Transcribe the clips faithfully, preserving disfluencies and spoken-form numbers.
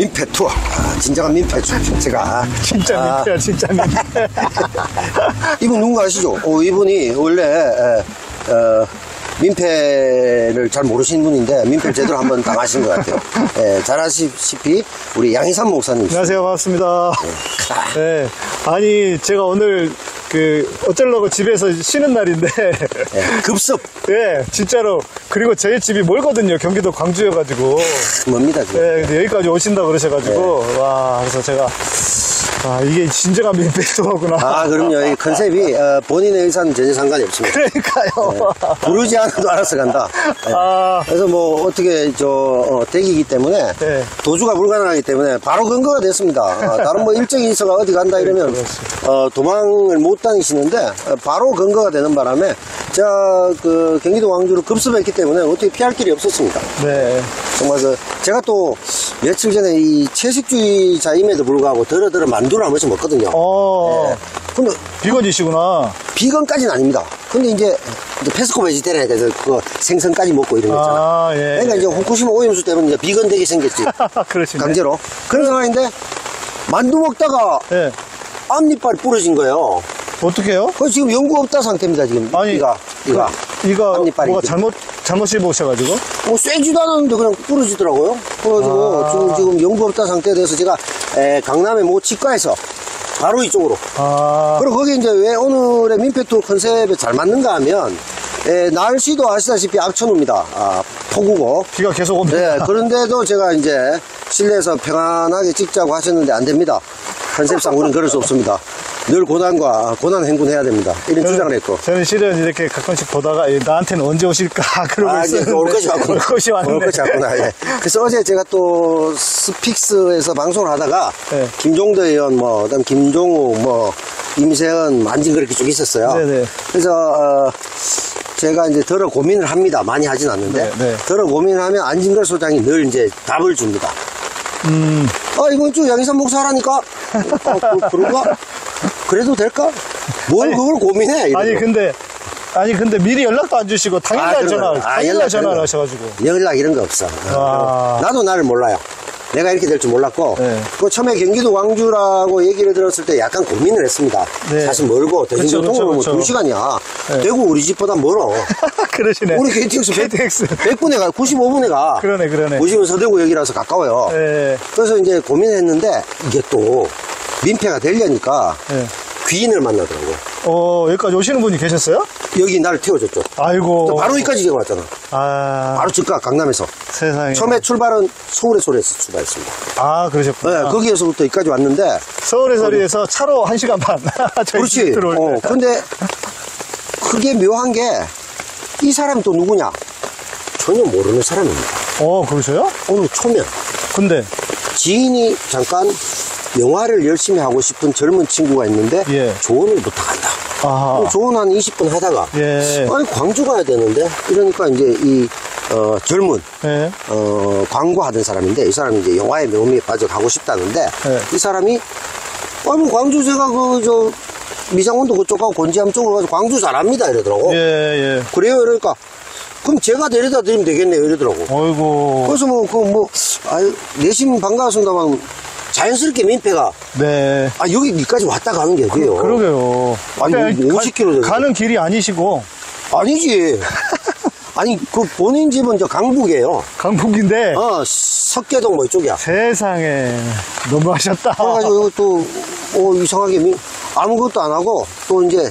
민폐 투어. 아, 진정한 민폐 제가. 진짜 아, 민폐야, 진짜 민폐. 이분 누군가 아시죠? 어, 이분이 원래 에, 어, 민폐를 잘 모르시는 분인데 민폐를 제대로 한번 당하신 것 같아요. 예, 잘 아시다시피 우리 양희삼 목사님. 안녕하세요, 반갑습니다. 네. 네. 아니 제가 오늘 그 어쩌려고 집에서 쉬는 날인데 예, 급습. 네, 진짜로. 그리고 제 집이 멀거든요. 경기도 광주여가지고. 뭡니다 지금. 네, 근데 여기까지 오신다 그러셔가지고 네. 와, 그래서 제가 아, 이게 진정한 민폐 투어구나. 아, 그럼요. 이 컨셉이 어, 본인의 의사는 전혀 상관이 없습니다. 그러니까요. 네. 부르지 않아도 알아서 간다. 네. 아. 그래서 뭐 어떻게 저 어, 대기이기 때문에 네. 도주가 불가능하기 때문에 바로 근거가 됐습니다. 아, 다른 뭐 일정이 있어가 어디 간다 이러면 어, 도망을 못 다니시는데 어, 바로 근거가 되는 바람에 제가 그 경기도 광주로 급습했기 때문에 어떻게 피할 길이 없었습니다. 네. 정말 그 제가 또 며칠 전에 이 채식주의자임에도 불구하고 더러더러 만두를 한 번씩 먹거든요. 어. 네. 근데 비건이시구나. 비건까지는 아닙니다. 근데 이제, 이제 페스코 베지테리안 해서 그 생선까지 먹고 이런 거 있잖아. 아, 예. 그러니까 이제 후쿠시마 오염수 때문에 이제 비건 되게 생겼지. 그러시네. 강제로. 그런 상황인데 만두 먹다가 예. 앞니빨이 부러진 거예요. 어떻게요? 그래서 지금 연구 없다 상태입니다. 지금 아니, 이가 이가 이가 앞니빨이 뭐가 이게. 잘못 잘못 씹으셔가지고. 뭐 쐬지도 않았는데 그냥 부러지더라고요. 그래가지고 아. 지금 지금 연구 없다 상태에 대해서 제가 에, 강남의 모 치과에서 바로 이쪽으로. 아. 그리고 거기 이제 왜 오늘의 민폐 투어 컨셉에 잘 맞는가 하면 에, 날씨도 아시다시피 악천후입니다. 아, 폭우고. 비가 계속 옵니다. 네, 그런데도 제가 이제 실내에서 평안하게 찍자고 하셨는데 안 됩니다. 컨셉상 우리는 그럴 수 없습니다. 늘 고난과 고난 행군해야 됩니다. 이런 주장을 했고. 저는 실은 이렇게 가끔씩 보다가 예, 나한테는 언제 오실까 그러고 아, 이제 있었는데 올 것이 왔구나. 올 것이 왔는데. 올 것이 왔구나. 예. 그래서 어제 제가 또 스픽스에서 방송을 하다가 네. 김종대 의원, 뭐, 그다음 김종우, 뭐, 임세은, 만진 그렇게 쭉 있었어요. 네네. 그래서 어, 제가 이제 더러 고민을 합니다. 많이 하진 않는데 네, 네. 더러 고민을 하면 안진걸 소장이 늘 이제 답을 줍니다. 음. 아, 이번 주 양희삼 목사 하라니까. 아, 그, 그런가? 그래도 될까? 뭘 아니, 그걸 고민해? 이러고. 아니 근데 아니 근데 미리 연락도 안 주시고 당일날 아, 그런 전화 거요. 아, 당일날 연락 전화를 그런 거. 하셔가지고. 연락 이런 거 없어. 와. 나도 나를 몰라요. 내가 이렇게 될 줄 몰랐고, 네. 그 처음에 경기도 광주라고 얘기를 들었을 때 약간 고민을 했습니다. 네. 사실 멀고, 그쵸, 대중교통으로 뭐 그쵸, 그쵸. 두 시간이야. 네. 대구 우리 집보다 멀어. 그러시네. 우리 케이티엑스 케이티엑스. 백 분에 가, 구십오 분에 가. 그러네 그러네. 보시면 서대구역이라서 가까워요. 네. 그래서 이제 고민했는데, 이게 또 민폐가 되려니까 네. 귀인을 만나더라고요. 어 여기까지 오시는 분이 계셨어요? 여기 나를 태워줬죠. 아이고. 바로 여기까지 제가 왔잖아. 아 바로 즉각 강남에서. 세상에. 처음에 출발은 서울의 소리에서 출발했습니다. 아 그러셨구나. 네, 거기에서부터 여기까지 왔는데. 서울의 소리에서 차로 한 시간 반. 저희 그렇지. 집 들어올 어, 때. 근데 그게 묘한 게 이 사람이 또 누구냐? 전혀 모르는 사람입니다. 어 그러세요? 오늘 초면. 근데 지인이 잠깐 영화를 열심히 하고 싶은 젊은 친구가 있는데 예. 조언을 부탁한다. 아하. 조언 한 이십 분 하다가 예. 아니 광주 가야 되는데 이러니까 이제 이 어, 젊은 예. 어, 광고하던 사람인데 이 사람이 이제 영화의 묘미에 빠져 가고 싶다는데 네. 이 사람이 아, 뭐 광주 제가 그 저 미장원도 그쪽하고 곤지암 쪽으로 가서 광주 잘합니다 이러더라고. 예, 예. 그래요 이러니까 그럼 제가 데려다 드리면 되겠네요 이러더라고. 어이구. 그래서 뭐 그 뭐 아유 내심 반가웠습니다만 자연스럽게 민폐가 네. 아 여기 니까지 왔다 가는 게 어디예요? 그러게요. 아니, 근데 뭐 오십 킬로미터 가, 가는 길이 아니시고 아니지. 아니 그 본인 집은 저 강북이에요. 강북인데 어 석계동 뭐 이쪽이야. 세상에 너무하셨다. 그래가지고 또 어, 이상하게 미- 아무것도 안 하고 또 이제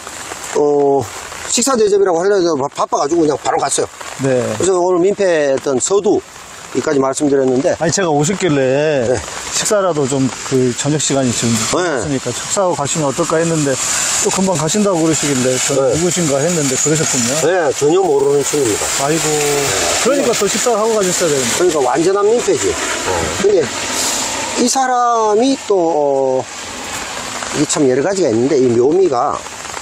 어 식사 대접이라고 하려고 바빠가지고 그냥 바로 갔어요. 네. 그래서 오늘 민폐했던 서두 여기까지 말씀드렸는데 아니 제가 오셨길래 네. 식사라도 좀 그 저녁 시간이 지금 네. 있으니까 식사하고 가시면 어떨까 했는데 또 금방 가신다고 그러시길래 저는 네. 누구신가 했는데 그러셨군요. 네 전혀 모르는 친구입니다. 아이고. 그러니까 또 식사를 하고 가셨어야 되는데. 그러니까 완전한 민폐지. 어, 근데 이 사람이 또 어, 이게 참 여러 가지가 있는데 이 묘미가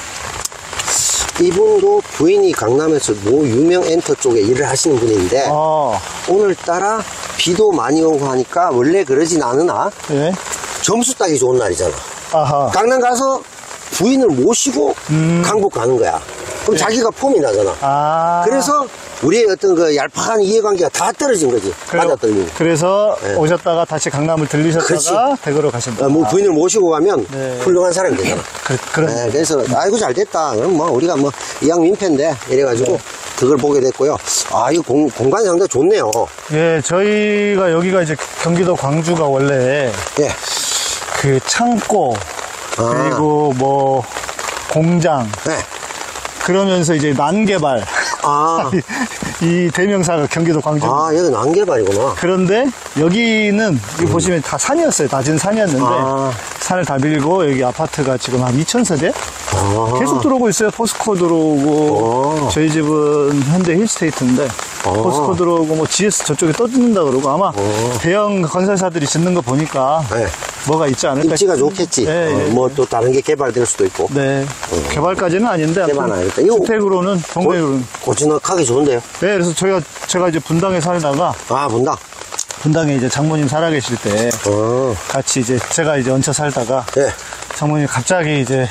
이분도 부인이 강남에서 모 유명 엔터 쪽에 일을 하시는 분인데 아, 오늘따라 비도 많이 오고 하니까 원래 그러진 않으나 예. 점수 따기 좋은 날이잖아. 아하. 강남 가서 부인을 모시고 음. 강북 가는 거야. 그럼 자기가 폼이 나잖아. 아. 그래서 우리의 어떤 그 얄팍한 이해관계가 다 떨어진 거지. 맞아 떨어지고. 그래서 네. 오셨다가 다시 강남을 들리셨다가 그렇지. 댁으로 가신다. 어, 뭐 부인을 모시고 가면 네. 훌륭한 사람이 되잖아. 그, 그런. 네, 그래서 아이고 잘 됐다. 그럼 뭐 우리가 뭐 이왕 민폐인데 이래가지고 네. 그걸 보게 됐고요. 아, 이 공, 공간이 상당히 좋네요. 예, 저희가 여기가 이제 경기도 광주가 원래 예. 그 창고 아. 그리고 뭐 공장 네. 그러면서 이제 난개발 아, 이, 이 대명사가 경기도 광주. 아, 여기 난개발이구나. 그런데 여기는 여기 보시면 다 산이었어요. 낮은 산이었는데 아. 산을 다 밀고 여기 아파트가 지금 한 이천 세대 아. 계속 들어오고 있어요. 포스코 들어오고 아. 저희 집은 현대 힐스테이트인데 아. 포스코 들어오고 뭐 지에스 저쪽에 떠짓는다 그러고 아마 대형 건설사들이 짓는 거 보니까 네. 뭐가 있지 않을까 입지가 싶은데. 좋겠지. 네, 어, 네. 뭐 또 다른 게 개발될 수도 있고. 네. 개발까지는 아닌데 개발은 아무튼 아니다. 이거 주택으로는 동네로는 고즈넉하게 좋은데요. 네, 그래서 저희가 제가 이제 분당에 살다가 아, 본다. 분당에 이제 장모님 살아계실 때 어. 같이 이제 제가 이제 얹혀 살다가 예. 장모님 갑자기 이제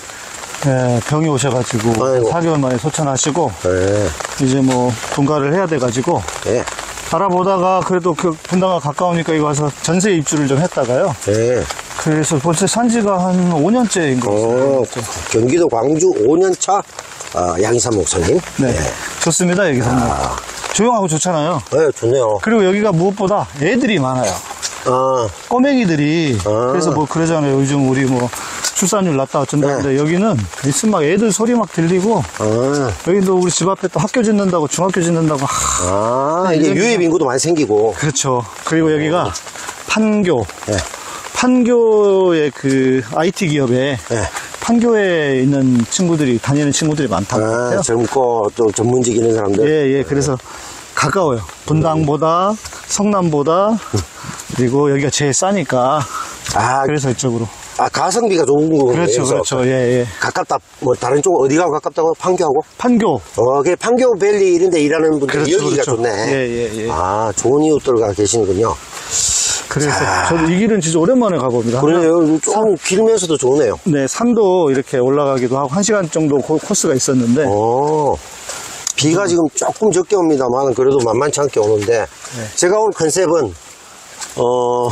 예, 병이 오셔가지고 아이고. 사 개월 만에 소천하시고 예. 이제 뭐 분가를 해야 돼가지고 예. 알아보다가 그래도 그 분당과 가까우니까 이거 와서 전세 입주를 좀 했다가요. 예. 그래서 벌써 산지가 한 오 년째인 것 어, 같아요. 경기도 광주 오 년 차 아, 양희삼 목사님. 네, 예. 좋습니다 여기서. 조용하고 좋잖아요. 네, 좋네요. 그리고 여기가 무엇보다 애들이 많아요. 아, 꼬맹이들이. 아. 그래서 뭐 그러잖아요. 요즘 우리 뭐 출산율 낮다 어쩐다는데 네. 여기는 있으면 막 애들 소리 막 들리고 아, 여기도 우리 집 앞에 또 학교 짓는다고 중학교 짓는다고. 하, 아, 이게 이런- 유입 인구도 많이 생기고. 그렇죠. 그리고 여기가 판교. 예. 판교의 그 아이티 기업에 예. 판교에 있는 친구들이 다니는 친구들이 많다고 아, 같아요. 젊고 또 전문직 있는 사람들. 예, 예. 그래서 가까워요. 분당보다 성남보다 그리고 여기가 제일 싸니까 아, 그래서 이쪽으로. 아, 가성비가 좋은 거군요. 그렇죠, 여기서. 그렇죠. 예, 예. 가깝다. 뭐 다른 쪽 어디가 가깝다고? 판교하고? 판교. 어, 그 판교 밸리 이런 데 일하는 분들 그렇죠, 여기가 그렇죠. 좋네. 예, 예, 예. 아, 좋은 이웃들가 계시는군요. 그래서 자. 저도 이 길은 진짜 오랜만에 가봅니다. 그래요. 좀 길면서도 좋네요. 네, 산도 이렇게 올라가기도 하고 한 시간 정도 코- 코스가 있었는데 어, 비가 지금 조금 적게 옵니다만 그래도 만만치 않게 오는데 제가 올 컨셉은 어,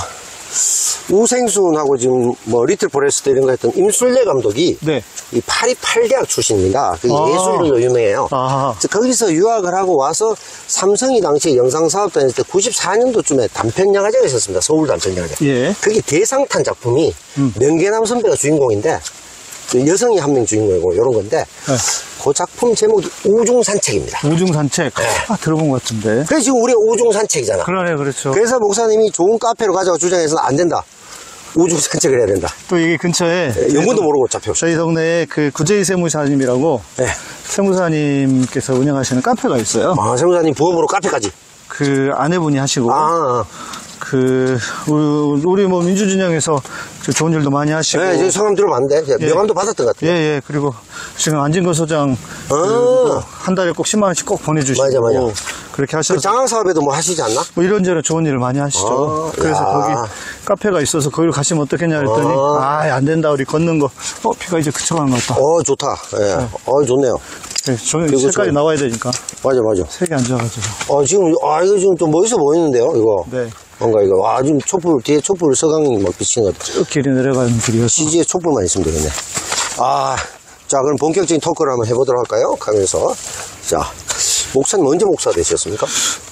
우생순하고 지금 뭐 리틀 포레스트 이런 거 했던 임술래 감독이 네. 이 파리팔 대학 출신입니다. 그 아. 예술로 유명해요. 아. 그래서 거기서 유학을 하고 와서 삼성이 당시에 영상사업 다닐 때 구십사 년도쯤에 단편영화제가 있었습니다. 서울 단편영화제. 예. 그게 대상탄 작품이 명계남 선배가 주인공인데 그 여성이 한 명 주인공이고 이런 건데 네. 그 작품 제목이 우중산책입니다. 우중산책. 아, 들어본 것 같은데. 그래서 지금 우리가 우중산책이잖아. 그러네, 그렇죠. 그래서 목사님이 좋은 카페로 가자고 주장해서는 안 된다. 우중산책을 해야 된다. 또 여기 근처에 영문도 모르고 잡혀. 저희 동네에 그 구제이 세무사님이라고 네. 세무사님께서 운영하시는 카페가 있어요. 아, 세무사님 부업으로 카페까지. 그 아내분이 하시고 아, 그 우리, 우리 뭐 민주진영에서 저 좋은 일도 많이 하시고 네, 저 성함 들어봤는데 예. 명함도 받았던 것 같아요. 예예 그리고 지금 안진거 소장 그 아. 뭐 한 달에 꼭 십만 원씩 꼭 보내주시고 맞아, 맞아. 그렇게 그 하셔서 장학 사업에도 뭐 하시지 않나? 뭐 이런저런 좋은 일을 많이 하시죠. 아, 그래서 야. 거기 카페가 있어서 거기로 가시면 어떻겠냐 그랬더니 아. 아 안 된다 우리 걷는 거 어 비가 이제 그쳐가는 것 같다. 어, 좋다. 예. 어, 좋네요. 네, 저는 그리고 색깔이 저- 나와야 되니까 맞아, 맞아. 색이 안 좋아가지고. 어, 지금, 아, 이거 지금 좀 멋있어 보이는데요, 이거. 네. 뭔가 이거. 아, 지금 촛불, 뒤에 촛불 서강이 막 비치는 것 같아. 쭉 길이 내려가는 길이어서. 씨지에 촛불만 있으면 되겠네. 아, 자, 그럼 본격적인 토크를 한번 해보도록 할까요? 가면서. 자, 목사님 언제 목사 되셨습니까?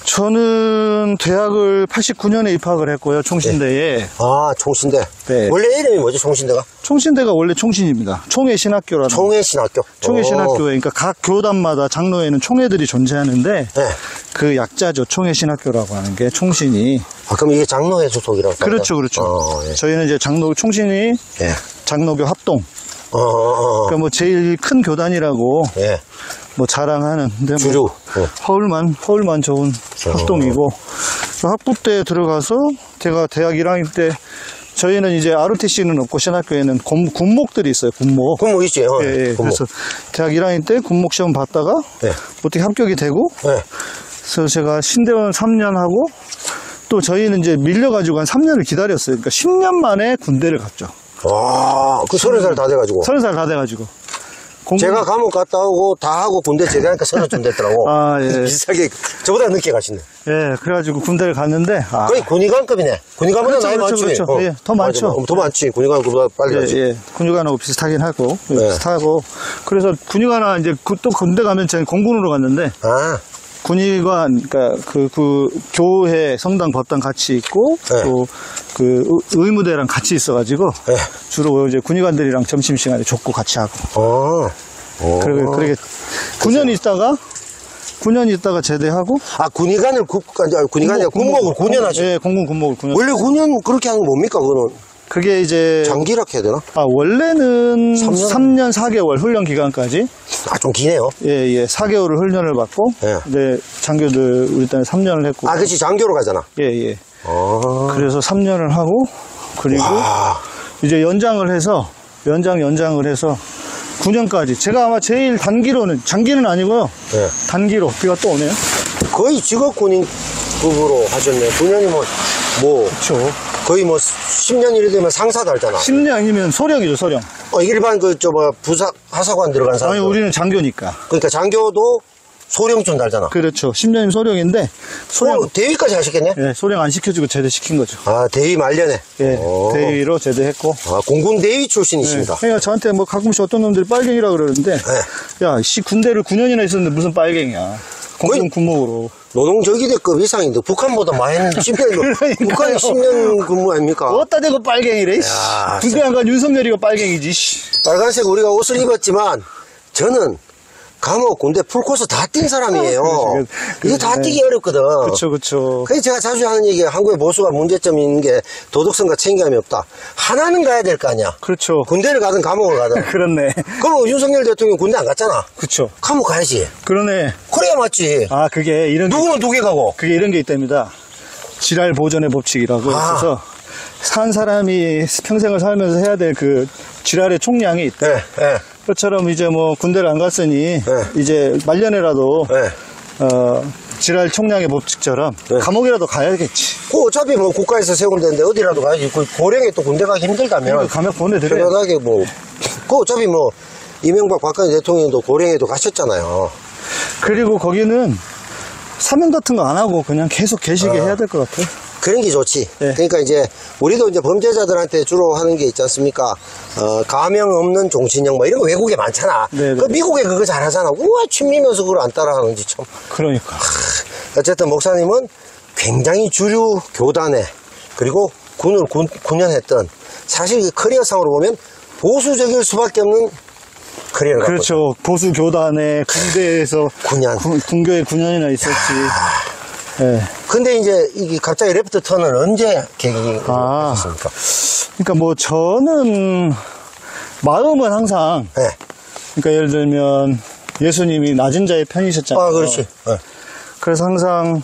저는 대학을 팔십구 년에 입학을 했고요. 총신대에. 아, 총신대. 네. 원래 이름이 뭐죠, 총신대가? 총신대가 원래 총신입니다. 총회신학교라는. 총회신학교. 총회신학교에, 어, 그러니까 각 교단마다 장로에는 총회들이 존재하는데, 네. 그 약자죠. 총회신학교라고 하는 게 총신이. 아, 그럼 이게 장로회 소속이라고. 그렇죠, 그렇죠. 어, 예. 저희는 이제 장로, 총신이 예. 장로교 합동. 어, 어, 어. 그러니까 뭐 제일 큰 교단이라고 예. 뭐 자랑하는. 근데 뭐 주류. 어. 허울만, 허울만 좋은 합동이고, 그 학부 때 들어가서 제가 대학 일 학년 때 저희는 이제 아르티씨는 없고 신학교에는 군, 군목들이 있어요, 군목. 군목 있지, 어. 예, 예. 군목. 그래서 대학 일 학년 때 군목 시험 봤다가 예. 어떻게 합격이 되고, 예. 그래서 제가 신대원 삼 년 하고 또 저희는 이제 밀려가지고 한 삼 년을 기다렸어요. 그러니까 십 년 만에 군대를 갔죠. 와, 그 서른 살 다 돼가지고. 서른 살 다 돼가지고. 공군- 제가 감옥 갔다 오고 다 하고 군대 제대하니까 서너 좀 됐더라고. 아, 예. 비슷하게 저보다 늦게 가시네. 예, 그래가지고 군대를 갔는데, 아, 거의 군의관급이네. 군의관보다 그렇죠, 나이 그렇죠, 많지. 그렇죠. 예, 더 많죠. 맞아, 더 많지. 군의관급보다 빨리 예, 가지. 예, 군의관하고 비슷하긴 하고, 예, 네. 비슷하고. 그래서 군의관은 이제 그- 또 군대 가면 저는 공군으로 갔는데, 아, 군의관, 그러니까 그, 그, 교회, 성당, 법당 같이 있고, 네. 또 그 의무대랑 같이 있어가지고, 예. 주로 이제 군의관들이랑 점심시간에 족구 같이 하고. 어. 어. 그러게, 그러게, 구 년 있다가, 구 년 있다가 제대하고, 아, 군의관을 국, 아니, 군의관이 아니라 군목을 구 년 하시. 예, 공군 군목을 구 년. 원래 구 년 그렇게 하는 거 뭡니까, 그거는? 그게 이제, 장기라 해야 되나? 아, 원래는 삼 년? 삼 년 사 개월 훈련 기간까지, 아, 좀 기네요. 예, 예, 사 개월을 훈련을 받고, 예. 이제 장교들 우리 때는 삼 년을 했고, 아, 그치, 장교로 가잖아. 예, 예. 어. 그래서 삼 년을 하고, 그리고 와. 이제 연장을 해서, 연장, 연장을 해서 구 년까지. 제가 아마 제일 단기로는, 장기는 아니고요. 예. 단기로, 비가 또 오네요. 거의 직업 군인급으로 하셨네. 구 년이 뭐, 뭐, 그렇죠. 거의 뭐, 십 년 이래 되면 상사 달잖아. 십 년이면 소령이죠, 소령. 어, 일반 그, 저, 뭐, 부사, 하사관 들어간 사람. 아니, 우리는 장교니까. 그러니까 장교도 소령쯤 달잖아. 그렇죠. 십 년이면 소령인데, 소령, 어, 대위까지 하셨겠네? 예, 소령 안 시켜주고 제대시킨 거죠. 아, 대위 말년에. 예, 오. 대위로 제대했고. 아, 공군 대위 예, 출신이십니다. 그러니까 저한테 뭐 가끔씩 어떤 놈들이 빨갱이라 그러는데, 네. 야, 씨, 군대를 구 년이나 있었는데 무슨 빨갱이야. 공군 거의- 군목으로. 노동저기대급 이상인데, 북한보다 많이 십 년, 그러니까요. 북한이 십 년 근무 아닙니까? 어따 대고 빨갱이래, 씨. 야, 군대 안 간 윤석열이가 빨갱이지, 씨. 빨간색 우리가 옷을 입었지만, 저는 감옥, 군대 풀코스 다 뛴 사람이에요. 그렇지, 그- 이게 다 네. 뛰기 어렵거든. 그쵸, 그쵸. 그래서 제가 자주 하는 얘기가 한국의 보수가 문제점이 있는 게 도덕성과 책임감이 없다. 하나는 가야 될 거 아니야. 그렇죠. 군대를 가든 감옥을 가든. 그렇네. 그럼 윤석열 대통령 군대 안 갔잖아. 그쵸. 감옥 가야지. 그러네. 그래야 맞지. 아, 그게 이런 게, 누구는 두 개 가고. 그게 이런 게 있답니다. 지랄 보존의 법칙이라고. 아. 그래서 산 사람이 평생을 살면서 해야 될 그 지랄의 총량이 있다. 예, 예, 그것처럼 이제 뭐 군대를 안 갔으니 네. 이제 말년에라도 예. 어, 지랄 총량의 법칙처럼 네. 감옥이라도 가야겠지. 그 어차피 뭐 국가에서 세운 데인데 어디라도 가야지. 그 고령에 또 군대 가기 힘들다면. 가면 보내드려요. 편안하게 뭐. 그 어차피 뭐 이명박 박근혜 대통령도 고령에도 가셨잖아요. 그리고 거기는 사명 같은 거 안 하고 그냥 계속 계시게 아. 해야 될 것 같아요. 그런 게 좋지. 네. 그러니까 이제 우리도 이제 범죄자들한테 주로 하는 게 있지 않습니까? 어, 가명 없는 종신형 뭐 이런 거 외국에 많잖아. 네, 네. 그 미국에 그거 잘하잖아. 우와, 친미면서 그걸 안 따라하는지 참. 그러니까. 어쨌든 목사님은 굉장히 주류 교단에 그리고 군을 군, 군연했던 사실 그 커리어상으로 보면 보수적일 수밖에 없는 커리어를 갖고 있어요. 그렇죠. 보수 교단에 군대에서 군연. 군, 군교에 구 년이나 있었지. 예. 근데 이제 이게 갑자기 레프트 턴은 언제 계획이 아. 되셨습니까? 그러니까 뭐 저는 마음은 항상 네. 그러니까 예를 들면 예수님이 낮은 자의 편이셨잖아요. 아, 그렇지. 네. 그래서 항상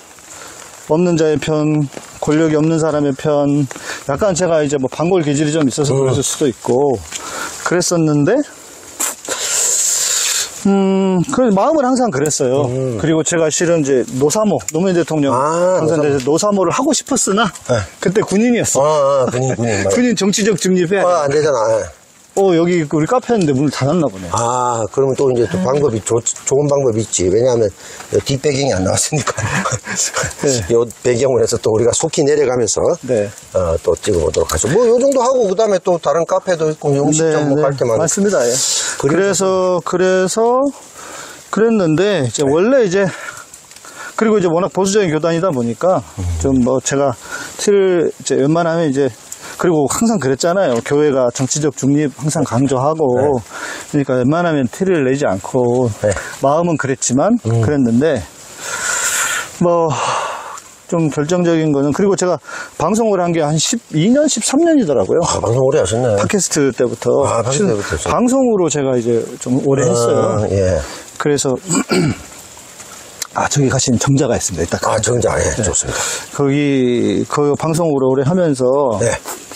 없는 자의 편, 권력이 없는 사람의 편, 약간 제가 이제 뭐 반골 기질이 좀 있어서 그랬을 수도 있고, 그랬었는데, 음, 그 마음은 항상 그랬어요. 그리고 제가 실은 이제 노사모, 노무현 대통령 아, 당선돼서 노사모를 하고 싶었으나, 네. 그때 군인이었어. 아, 아, 군인, 군인. 맞아. 군인 정치적 중립해야 돼. 아, 안 되잖아. 예. 어, 여기 우리 카페였는데 문을 닫았나 보네. 아, 그러면 또 이제 또 방법이 좋, 좋은 방법이 있지. 왜냐하면 뒷배경이 안 나왔으니까. 네. 요 배경을 해서 또 우리가 속히 내려가면서 네. 어, 또 찍어보도록 하죠. 뭐, 요 정도 하고, 그 다음에 또 다른 카페도 있고, 음식점 뭐 갈 때만. 맞습니다. 예. 그래서, 그래서, 그랬는데, 이제 원래 이제, 그리고 이제 워낙 보수적인 교단이다 보니까, 좀 뭐 제가 틀을 이제 웬만하면 이제, 그리고 항상 그랬잖아요. 교회가 정치적 중립 항상 강조하고, 그러니까 웬만하면 티를 내지 않고, 네. 마음은 그랬지만, 그랬는데, 뭐, 좀 결정적인 거는, 그리고 제가 방송을 한 게 한 십이 년, 십삼 년이더라고요. 아, 방송 오래 하셨네. 팟캐스트 때부터. 아, 팟캐스트 실은 때부터 했어요. 방송으로 제가 이제 좀 오래 했어요. 아, 예. 그래서, 아, 저기 가신 정자가 있습니다. 이따. 아, 정자, 예, 좋습니다. 거기, 그 방송으로 오래 하면서, 네.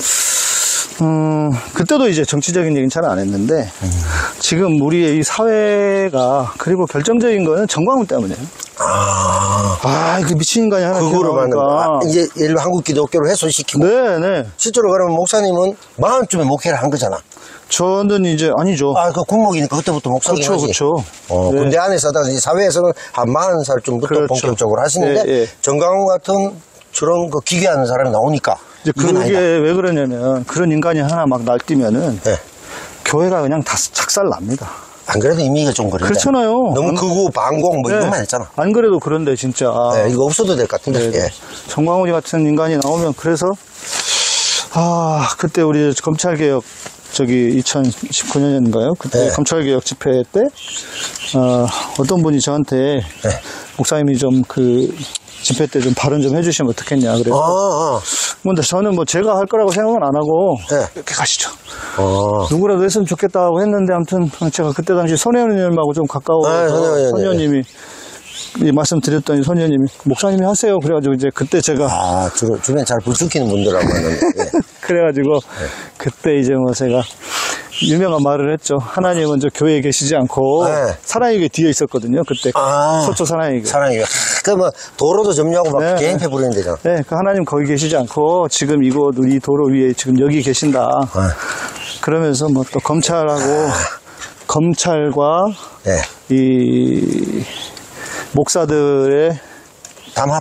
음, 그때도 이제 정치적인 얘기는 잘 안 했는데, 지금 우리의 이 사회가, 그리고 결정적인 거는 정광훈 때문이에요. 아, 아, 그 미친 인간이 하나 그거로 만든 거. 튀어나오니까. 아, 이제 예를 한국 기독교를 훼손시키고. 네, 네. 실제로 그러면 목사님은 마흔쯤에 목회를 한 거잖아. 저는 이제 아니죠. 아, 그 군목이니까 그때부터 목사긴 그렇죠, 하지. 그렇죠. 어, 네. 군대 안에서 하다가 이제 사회에서는 한 마흔 살쯤부터 그렇죠. 본격적으로 하시는데 예, 예. 정강훈 같은 저런 그 기괴하는 사람이 나오니까 이제 이건 그게 아니다. 왜 그러냐면 그런 인간이 하나 막 날뛰면은 예. 교회가 그냥 다 착살 납니다. 안 그래도 이미가 좀 그런데 그렇잖아요. 너무 안- 극우 반공 뭐 네. 이것만 했잖아. 안 그래도 그런데 진짜. 예, 이거 없어도 될 것 같은데. 네, 예. 정광훈이 같은 인간이 나오면 그래서 아 그때 우리 검찰개혁 저기 이천십구 년인가요? 그때 네. 검찰개혁 집회 때 어, 어떤 분이 저한테 네. 목사님이 좀 그 집회 때 좀 발언 좀 해주시면 어떻겠냐 그래서 아, 아. 근데 저는 뭐 제가 할 거라고 생각은 안 하고 네. 이렇게 가시죠. 어. 누구라도 했으면 좋겠다고 했는데 아무튼 제가 그때 당시 손혜원 의원님하고 좀 가까워서 네, 손혜원 의원님. 손 의원님이 이 말씀드렸더니 손 의원님이 목사님이 하세요. 그래가지고 이제 그때 제가 아, 주로, 주변 잘 불쑥히는 분들하고 만났는데. 예. 그래가지고 그때 이제 뭐 제가 유명한 말을 했죠. 하나님은 저 교회에 계시지 않고 네. 사랑에게 뒤에 있었거든요. 그때 아. 서초 사랑에게. 사랑이. 그 뭐 도로도 점유하고 막 네, 개인패 네. 부리는 데잖아. 네, 그 하나님 거기 계시지 않고 지금 이곳 우리 도로 위에 지금 여기 계신다. 아. 그러면서 뭐 또 검찰하고 검찰과 예. 이 목사들의 담합.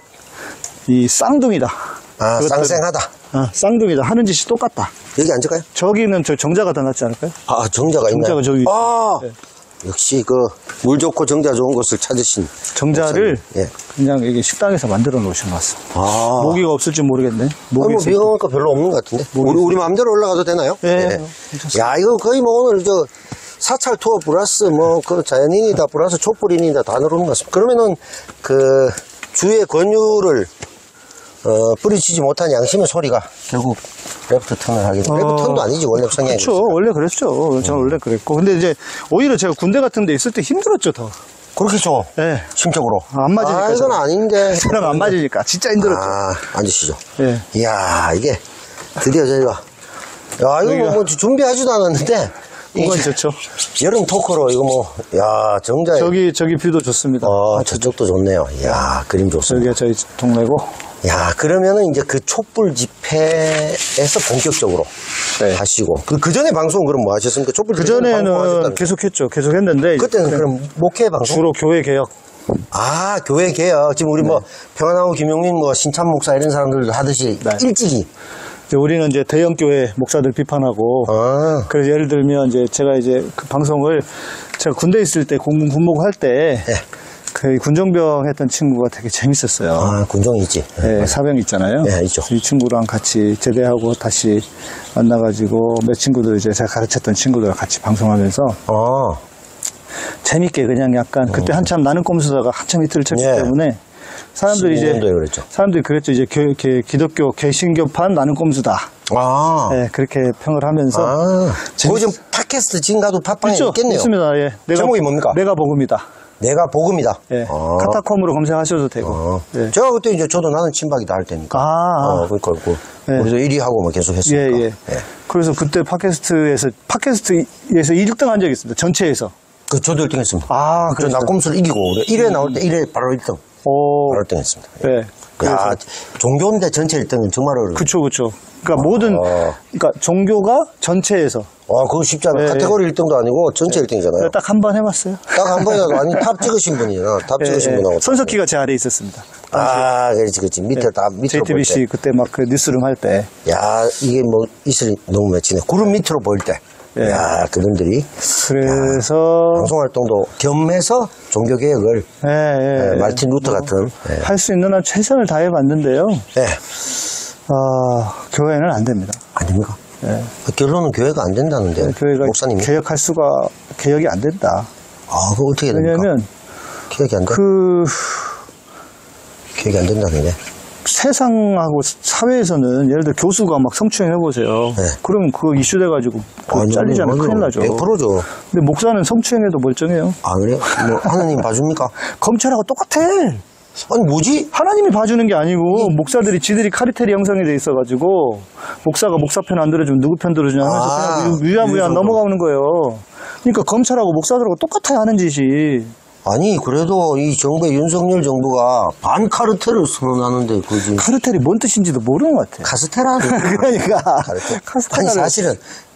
이 쌍둥이다. 아, 그것들은- 쌍생하다. 아, 쌍둥이다. 하는 짓이 똑같다. 여기 앉을까요? 저기는 저 정자가 더 낫지 않을까요? 아, 정자가 있네. 정자가 저기 아, 네. 역시 그 물 좋고 정자 좋은 곳을 찾으신 정자를 목사님. 예. 그냥 여기 식당에서 만들어 놓으신 것 같습니다. 아, 모기가 없을지 모르겠네. 아니, 모기 뭐 있을 비용할 거 별로 없는 것 같은데. 우리, 우리 마음대로 올라가도 되나요? 네, 예. 괜찮습니다. 야, 이거 거의 뭐 오늘 저 사찰 투어 플러스 뭐 그 자연인이다 플러스 촛불인이다 다 늘어오는 것 같습니다. 그러면은 그 주의 권유를 어, 뿌리치지 못한 양심의 소리가 결국 레프트 턴을 하게 되고, 레프트 턴도 아니지, 원래 성향이. 그렇죠. 원래 그랬죠. 저는 원래 그랬고. 근데 이제 오히려 제가 군대 같은 데 있을 때 힘들었죠, 더. 그렇겠죠. 네. 심적으로. 안 맞으니까 아, 이건 저는. 아닌데. 저랑 안 맞으니까 진짜 힘들었죠. 아, 앉으시죠. 예. 이야, 이게 드디어 저희가. 야, 이거 뭐, 여기가- 뭐 준비하지도 않았는데. 뭐가 이게 좋죠? 여름 토크로 이거 뭐, 야, 정자에. 저기, 저기 뷰도 좋습니다. 어, 저쪽도 좋네요. 이야, 그림 좋습니다. 저기가 저희 동네고. 야, 그러면은 이제 그 촛불 집회에서 본격적으로 네. 하시고. 그, 그 전에 방송은 그럼 뭐 하셨습니까? 촛불 집회 그전에는 계속 했죠. 계속 했는데. 그때는 그럼 목회 방송? 주로 교회 개혁. 아, 교회 개혁. 지금 우리 뭐, 평안하고 김용민 뭐, 신참 목사 이런 사람들도 하듯이 네. 일찍이. 이제 우리는 이제 대형 교회 목사들 비판하고. 아, 그래서 예를 들면 이제 제가 이제 그 방송을 제가 군대 있을 때 공군 군목 할 때. 예. 그 군정병 했던 친구가 되게 재밌었어요. 아, 군종이 있지. 네, 사병 있잖아요. 네, 있죠. 이 친구랑 같이 제대하고 다시 만나가지고 몇 친구들 이제 제가 가르쳤던 친구들과 같이 방송하면서 어, 재밌게 그냥 약간 그때 한참 나는 꼼수다가 한참 히트를 쳤기 네. 때문에 사람들이 이제 십오 년도에 그랬죠. 사람들이 그랬죠. 이제 교, 개- 기독교 개신교판 나는 꼼수다. 아, 네, 그렇게 평을 하면서 아, 재밌- 거기 지금 팟캐스트 지금 가도 팟빵에 있죠? 있겠네요. 있습니다. 예. 내가 제목이 뭡니까? 내가 복음이다. 내가 복음이다. 예. 아. 카타콤으로 검색하셔도 되고. 어. 예. 제가 그때 이제 저도 나는 친박이다 할 때니까. 아. 어, 그러니까 그 예. 우리도 일 위 하고 뭐 계속 예, 했으니까. 예. 그래서 그때 팟캐스트에서, 팟캐스트에서 일 등 한 적이 있습니다. 전체에서. 그 저도 일 등 했습니다. 아, 저 그랬어요? 낙곰수를 이기고 일 회 나올 때 일 회 바로 일 등. 오, 바로 일 등 했습니다. 네. 야, 종교인데 전체 일 등은 정말 어려워. 그쵸, 그쵸. 그러니까 모든, 어. 그러니까 종교가 전체에서. 와, 그거 쉽지 않아. 예, 카테고리 일 등도 아니고 전체 일 등이잖아요. 딱 한 번 해봤어요. 딱 한 번이라도, 아니, 탑 찍으신 분이잖아. 탑 찍으신 예, 예. 분하고. 손석희가 제 아래에 있었습니다. 아, 그렇지, 그렇지. 밑에 다, 밑으로 볼 제이티비씨 때. 그때 막 그 뉴스룸 할 때. 야, 이게 뭐, 이슬이 너무 맺히네. 구름 밑으로 보일 때. 예. 야, 그분들이 그래서, 방송 활동도 겸해서 종교개혁을, 예, 예. 예, 마르틴 루터 같은. 예. 할 수 있는 한 최선을 다해봤는데요. 예. 아, 교회는 안 됩니다. 아닙니까? 예. 결론은 교회가 안 된다는데. 교회가 목사님이. 개혁할 수가, 개혁이 안 된다. 아, 그거 어떻게 됩니까? 왜냐면, 기억이 안 돼? 그, 기억이 안 된다는 게. 세상하고 사회에서는 예를 들어 교수가 막 성추행 해보세요. 네. 그러면 그거 이슈 돼가지고 그거 잘리잖아요. 큰일 나죠. 백 퍼센트죠. 근데 목사는 성추행해도 멀쩡해요. 아, 그래요? 뭐, 하나님 봐줍니까? 검찰하고 똑같아. 아니, 뭐지? 하나님이 봐주는 게 아니고 목사들이 지들이 카르텔이 형성이 돼 있어가지고 목사가 목사 편 안 들어주면 누구 편 들어주냐 하면서 아, 그냥 유야무야 유유상종. 넘어가는 거예요. 그러니까 검찰하고 목사들하고 똑같아요 하는 짓이. 아니, 그래도 이 정부의 윤석열 정부가 반카르텔을 선언하는데, 그지? 카르텔이 뭔 뜻인지도 모르는 것 같아. 카스테라. 그러니까 카르텔. 카스테라를- 아니, 사실은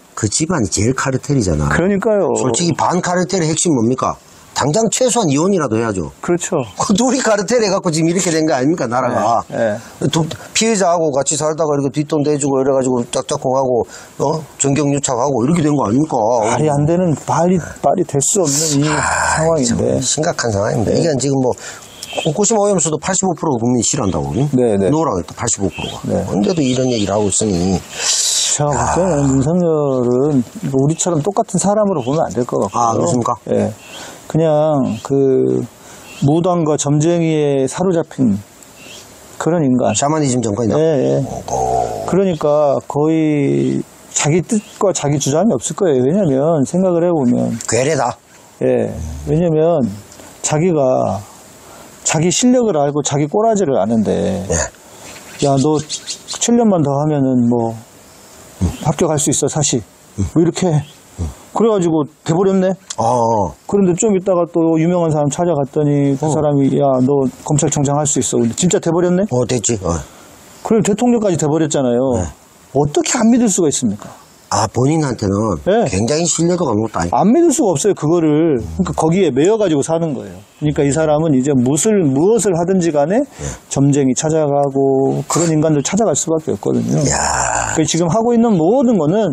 그 집안이 제일 카르텔이잖아. 그러니까요. 솔직히 반 카르텔의 핵심 뭡니까? 당장 최소한 이혼이라도 해야죠. 그렇죠. 그 둘이 카르텔 해갖고 지금 이렇게 된 거 아닙니까, 나라가. 네, 네. 두- 피해자하고 같이 살다가 이렇게 뒷돈 대주고 이래가지고 짝짝꿍하고, 어? 전경유착하고 이렇게 된 거 아닙니까? 말이 안 되는, 말이, 말이 될 수 없는 이 상황인데. 참 심각한 상황입니다. 이게 지금 뭐, 후쿠시마 오염수도 팔십오 퍼센트 국민이 싫어한다고. 응? 네, 네. 노라고 했다, 팔십오 퍼센트가. 네. 근데도 이런 얘기를 하고 있으니. 제가 볼 때는 윤석열은 우리처럼 똑같은 사람으로 보면 안 될 것 같고요. 아, 그렇습니까? 예. 그냥 그 무당과 점쟁이에 사로잡힌 그런 인간. 샤머니즘 정권이다. 예, 예. 그러니까 거의 자기 뜻과 자기 주장이 없을 거예요. 왜냐면 생각을 해보면 괴뢰다. 예. 왜냐면 자기가 자기 실력을 알고 자기 꼬라지를 아는데 예. 야, 너 칠 년만 더 하면은 뭐 합격할 수 있어, 사실. 뭐 이렇게 해. 그래가지고 돼버렸네. 어. 그런데 좀 있다가 또 유명한 사람 찾아갔더니 그 사람이 야, 너 검찰총장 할 수 있어. 근데 진짜 돼버렸네. 어, 됐지. 어. 그럼 대통령까지 돼버렸잖아요. 어떻게 안 믿을 수가 있습니까? 아, 본인한테는 네. 굉장히 신뢰도가 높다. 안 믿을 수가 없어요, 그거를. 그러니까 거기에 매여가지고 사는 거예요. 그러니까 이 사람은 이제 무엇을, 무엇을 하든지 간에 점쟁이 찾아가고 그런 인간들 찾아갈 수밖에 없거든요. 야. 그러니까 지금 하고 있는 모든 거는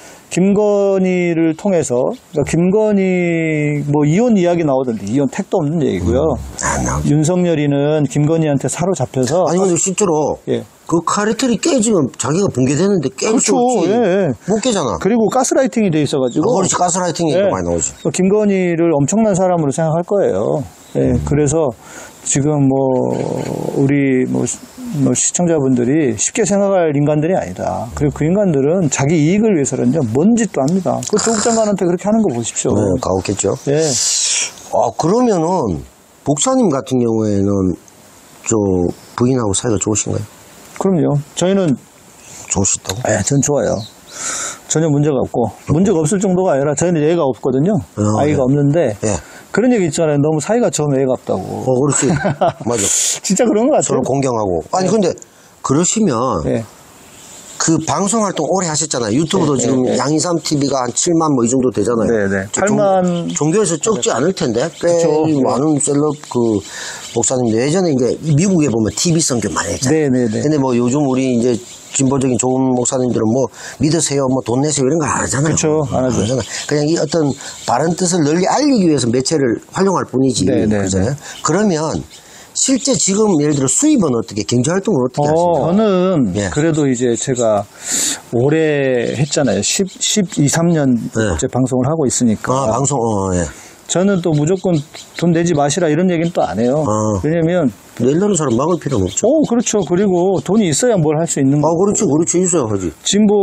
김건희를 통해서, 그러니까 김건희, 뭐 이혼 이야기 나오던데, 이혼 택도 없는 얘기고요. 아, 나. 윤석열이는 김건희한테 사로잡혀서. 아니, 근데 실제로 예. 그 카르텔이 깨지면 자기가 붕괴되는데 깰 수 그렇죠. 없지. 예, 예. 못 깨잖아. 그리고 가스라이팅이 돼 있어가지고. 어, 그렇지. 가스라이팅이 예. 많이 나오지. 그 김건희를 엄청난 사람으로 생각할 거예요. 예, 그래서 지금 뭐 우리 뭐, 시- 뭐 시청자분들이 쉽게 생각할 인간들이 아니다. 그리고 그 인간들은 자기 이익을 위해서는요 뭔 짓도 합니다. 그 조국 장관한테 그렇게 하는 거 보십시오. 네, 가혹했죠. 예, 아, 그러면은 목사님 같은 경우에는 저 부인하고 사이가 좋으신가요? 그럼요. 저희는 좋으시다고? 예, 전 좋아요. 전혀 문제가 없고 문제가 없을 정도가 아니라 저희는 애가 없거든요. 어, 아이가 예. 없는데 예. 그런 얘기 있잖아요. 너무 사이가 좋으면 애가 없다고. 어, 그렇지. 맞아. 진짜 그런 것 같아요. 서로 공경하고. 아니, 근데 그러시면 예. 그 방송 활동 오래 하셨잖아요. 유튜브도 네, 지금 네, 네. 양이삼 티비가 한 칠만 뭐 이 정도 되잖아요. 네, 네. 저 종- 팔만. 종교에서 적지 않을 텐데. 꽤 그쵸. 많은 셀럽 그 목사님 예전에 이제 미국에 보면 티비 선교 많이 했잖아요. 네, 네, 네. 근데 뭐 요즘 우리 이제 진보적인 좋은 목사님들은 뭐 믿으세요, 뭐 돈 내세요 이런 거 안 하잖아요. 그쵸, 안 하죠. 하잖아요. 그냥 이 어떤 바른 뜻을 널리 알리기 위해서 매체를 활용할 뿐이지. 네, 네, 그잖아요. 그러면 실제 지금 예를 들어 수입은 어떻게, 경제 활동을 어떻게 하시나요? 저는 예. 그래도 이제 제가 오래 했잖아요. 십, 십이, 삼 년 네. 이제 방송을 하고 있으니까. 아, 방송, 어, 예. 저는 또 무조건 돈 내지 마시라 이런 얘기는 또 안 해요. 아. 왜냐면, 내려는 사람 막을 필요는 없죠. 오, 그렇죠. 그리고 돈이 있어야 뭘 할 수 있는 아, 거고. 그렇지, 그렇지, 있어야 하지.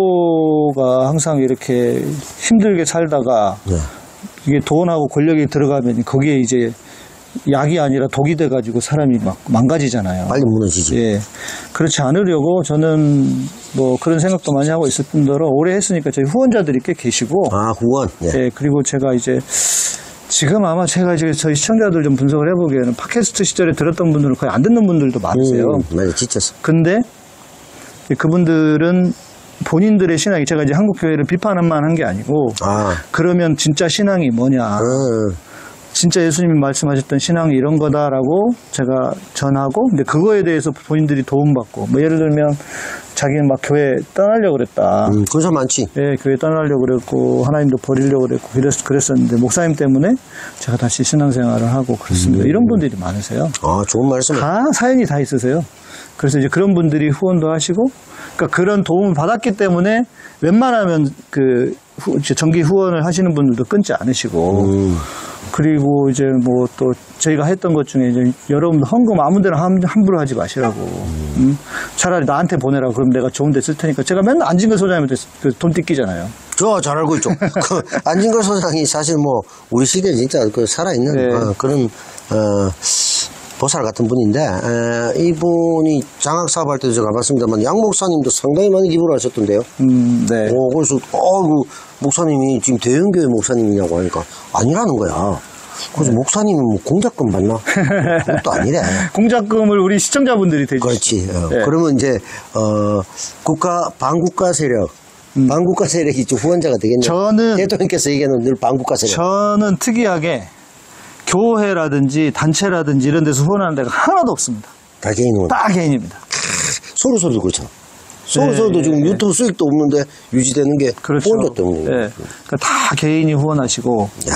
진보가 항상 이렇게 힘들게 살다가 네. 이게 돈하고 권력이 들어가면 거기에 이제 약이 아니라 독이 돼가지고 사람이 막 망가지잖아요. 빨리 무너지지. 예. 그렇지 않으려고 저는 뭐 그런 생각도 많이 하고 있을 뿐더러 오래 했으니까 저희 후원자들이 꽤 계시고, 아, 후원. 예. 예. 그리고 제가 이제 지금 아마 제가 이제 저희 시청자들 좀 분석을 해보기에는 팟캐스트 시절에 들었던 분들은 거의 안 듣는 분들도 많으세요. 음, 맞아, 지쳤어. 근데 그분들은 본인들의 신앙이, 제가 이제 한국교회를 비판만 한 게 아니고, 아, 그러면 진짜 신앙이 뭐냐. 어, 진짜 예수님이 말씀하셨던 신앙이 이런 거다라고 제가 전하고, 근데 그거에 대해서 본인들이 도움받고, 뭐 예를 들면 자기는 막 교회 떠나려고 그랬다. 음, 그런 사람 많지. 예, 교회 떠나려고 그랬고, 하나님도 버리려고 그랬고, 그랬, 그랬었는데, 목사님 때문에 제가 다시 신앙생활을 하고 그렇습니다. 이런 분들이 많으세요. 아, 좋은 말씀을. 다 사연이 다 있으세요. 그래서 이제 그런 분들이 후원도 하시고, 그러니까 그런 도움을 받았기 때문에 웬만하면 그 후, 이제 정기 후원을 하시는 분들도 끊지 않으시고, 음, 그리고 이제 뭐 또 저희가 했던 것 중에 이제 여러분 헌금 아무데나 함- 함부로 하지 마시라고. 음? 차라리 나한테 보내라고. 그럼 내가 좋은 데 쓸 테니까. 제가 맨날 안진걸 소장님한테 그 돈 뜯기잖아요. 저 잘 알고 있죠. 그, 안진걸 소장이 사실 뭐, 우리 시대에 진짜 그 살아있는 네. 어, 그런, 어, 보살 같은 분인데, 에, 이분이 장학사업 할 때도 제가 봤습니다만, 양 목사님도 상당히 많이 기부를 하셨던데요. 음, 네. 어, 그래서, 어, 그, 목사님이 지금 대형교회 목사님이냐고 하니까, 아니라는 거야. 그래서 목사님은 뭐 공작금 받나? 그것도 아니래. 공작금을 우리 시청자분들이 대주시죠. 그렇지. 어, 네. 그러면 이제, 어, 국가, 반국가 세력, 반국가 세력이 좀 후원자가 되겠네요. 저는 대통령께서 얘기하는 늘 반국가 세력. 저는 특이하게 교회라든지 단체라든지 이런 데서 후원하는 데가 하나도 없습니다. 다 개인 후원. 다 개인입니다. 서로 서로도 그렇죠. 서로 네, 서로도 지금 네. 유튜브 수익도 없는데 유지되는 게 그렇죠. 후원자 때문에. 네. 그러니까 다 개인이 후원하시고, 야,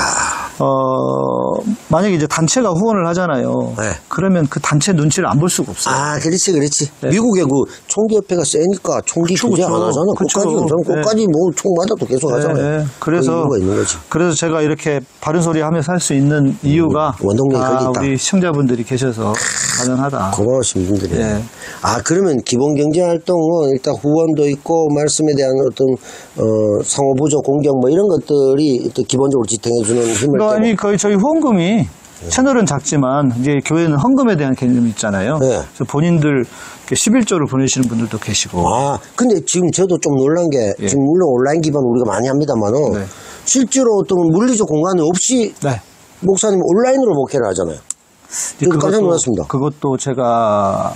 어, 만약에 이제 단체가 후원을 하잖아요. 네. 그러면 그 단체 눈치를 안 볼 수가 없어요. 아, 그렇지, 그렇지. 네. 미국의 그 총기협회가 세니까 총기 그쵸, 규제 안 그쵸. 하잖아. 그쵸. 끝까지, 저는 네. 끝까지 뭐 총 맞아도 계속 하잖아요. 네, 네. 그래서, 그 이유가 있는 거지. 그래서 제가 이렇게 바른 소리 하면서 할 수 있는 이유가, 원동력이 아, 거기 있다. 우리 시청자분들이 계셔서 가능하다. 고마우신 분들이에요. 예. 아, 그러면 기본 경제 활동은 일단 후원도 있고 말씀에 대한 어떤 어, 상호 보조 공격 뭐 이런 것들이 또 기본적으로 지탱해 주는 힘을 그러니까 아니, 떼고. 거의 저희 후원금이 채널은 작지만 이제 교회는 헌금에 대한 개념이 있잖아요. 네. 그래서 본인들 십일조를 보내시는 분들도 계시고. 아, 근데 지금 저도 좀 놀란 게 예. 지금 물론 온라인 기반 우리가 많이 합니다만은 네. 실제로 어떤 물리적 공간이 없이 네. 목사님 온라인으로 목회를 하잖아요. 이제 그래서 깜짝 놀랐습니다. 그것도 제가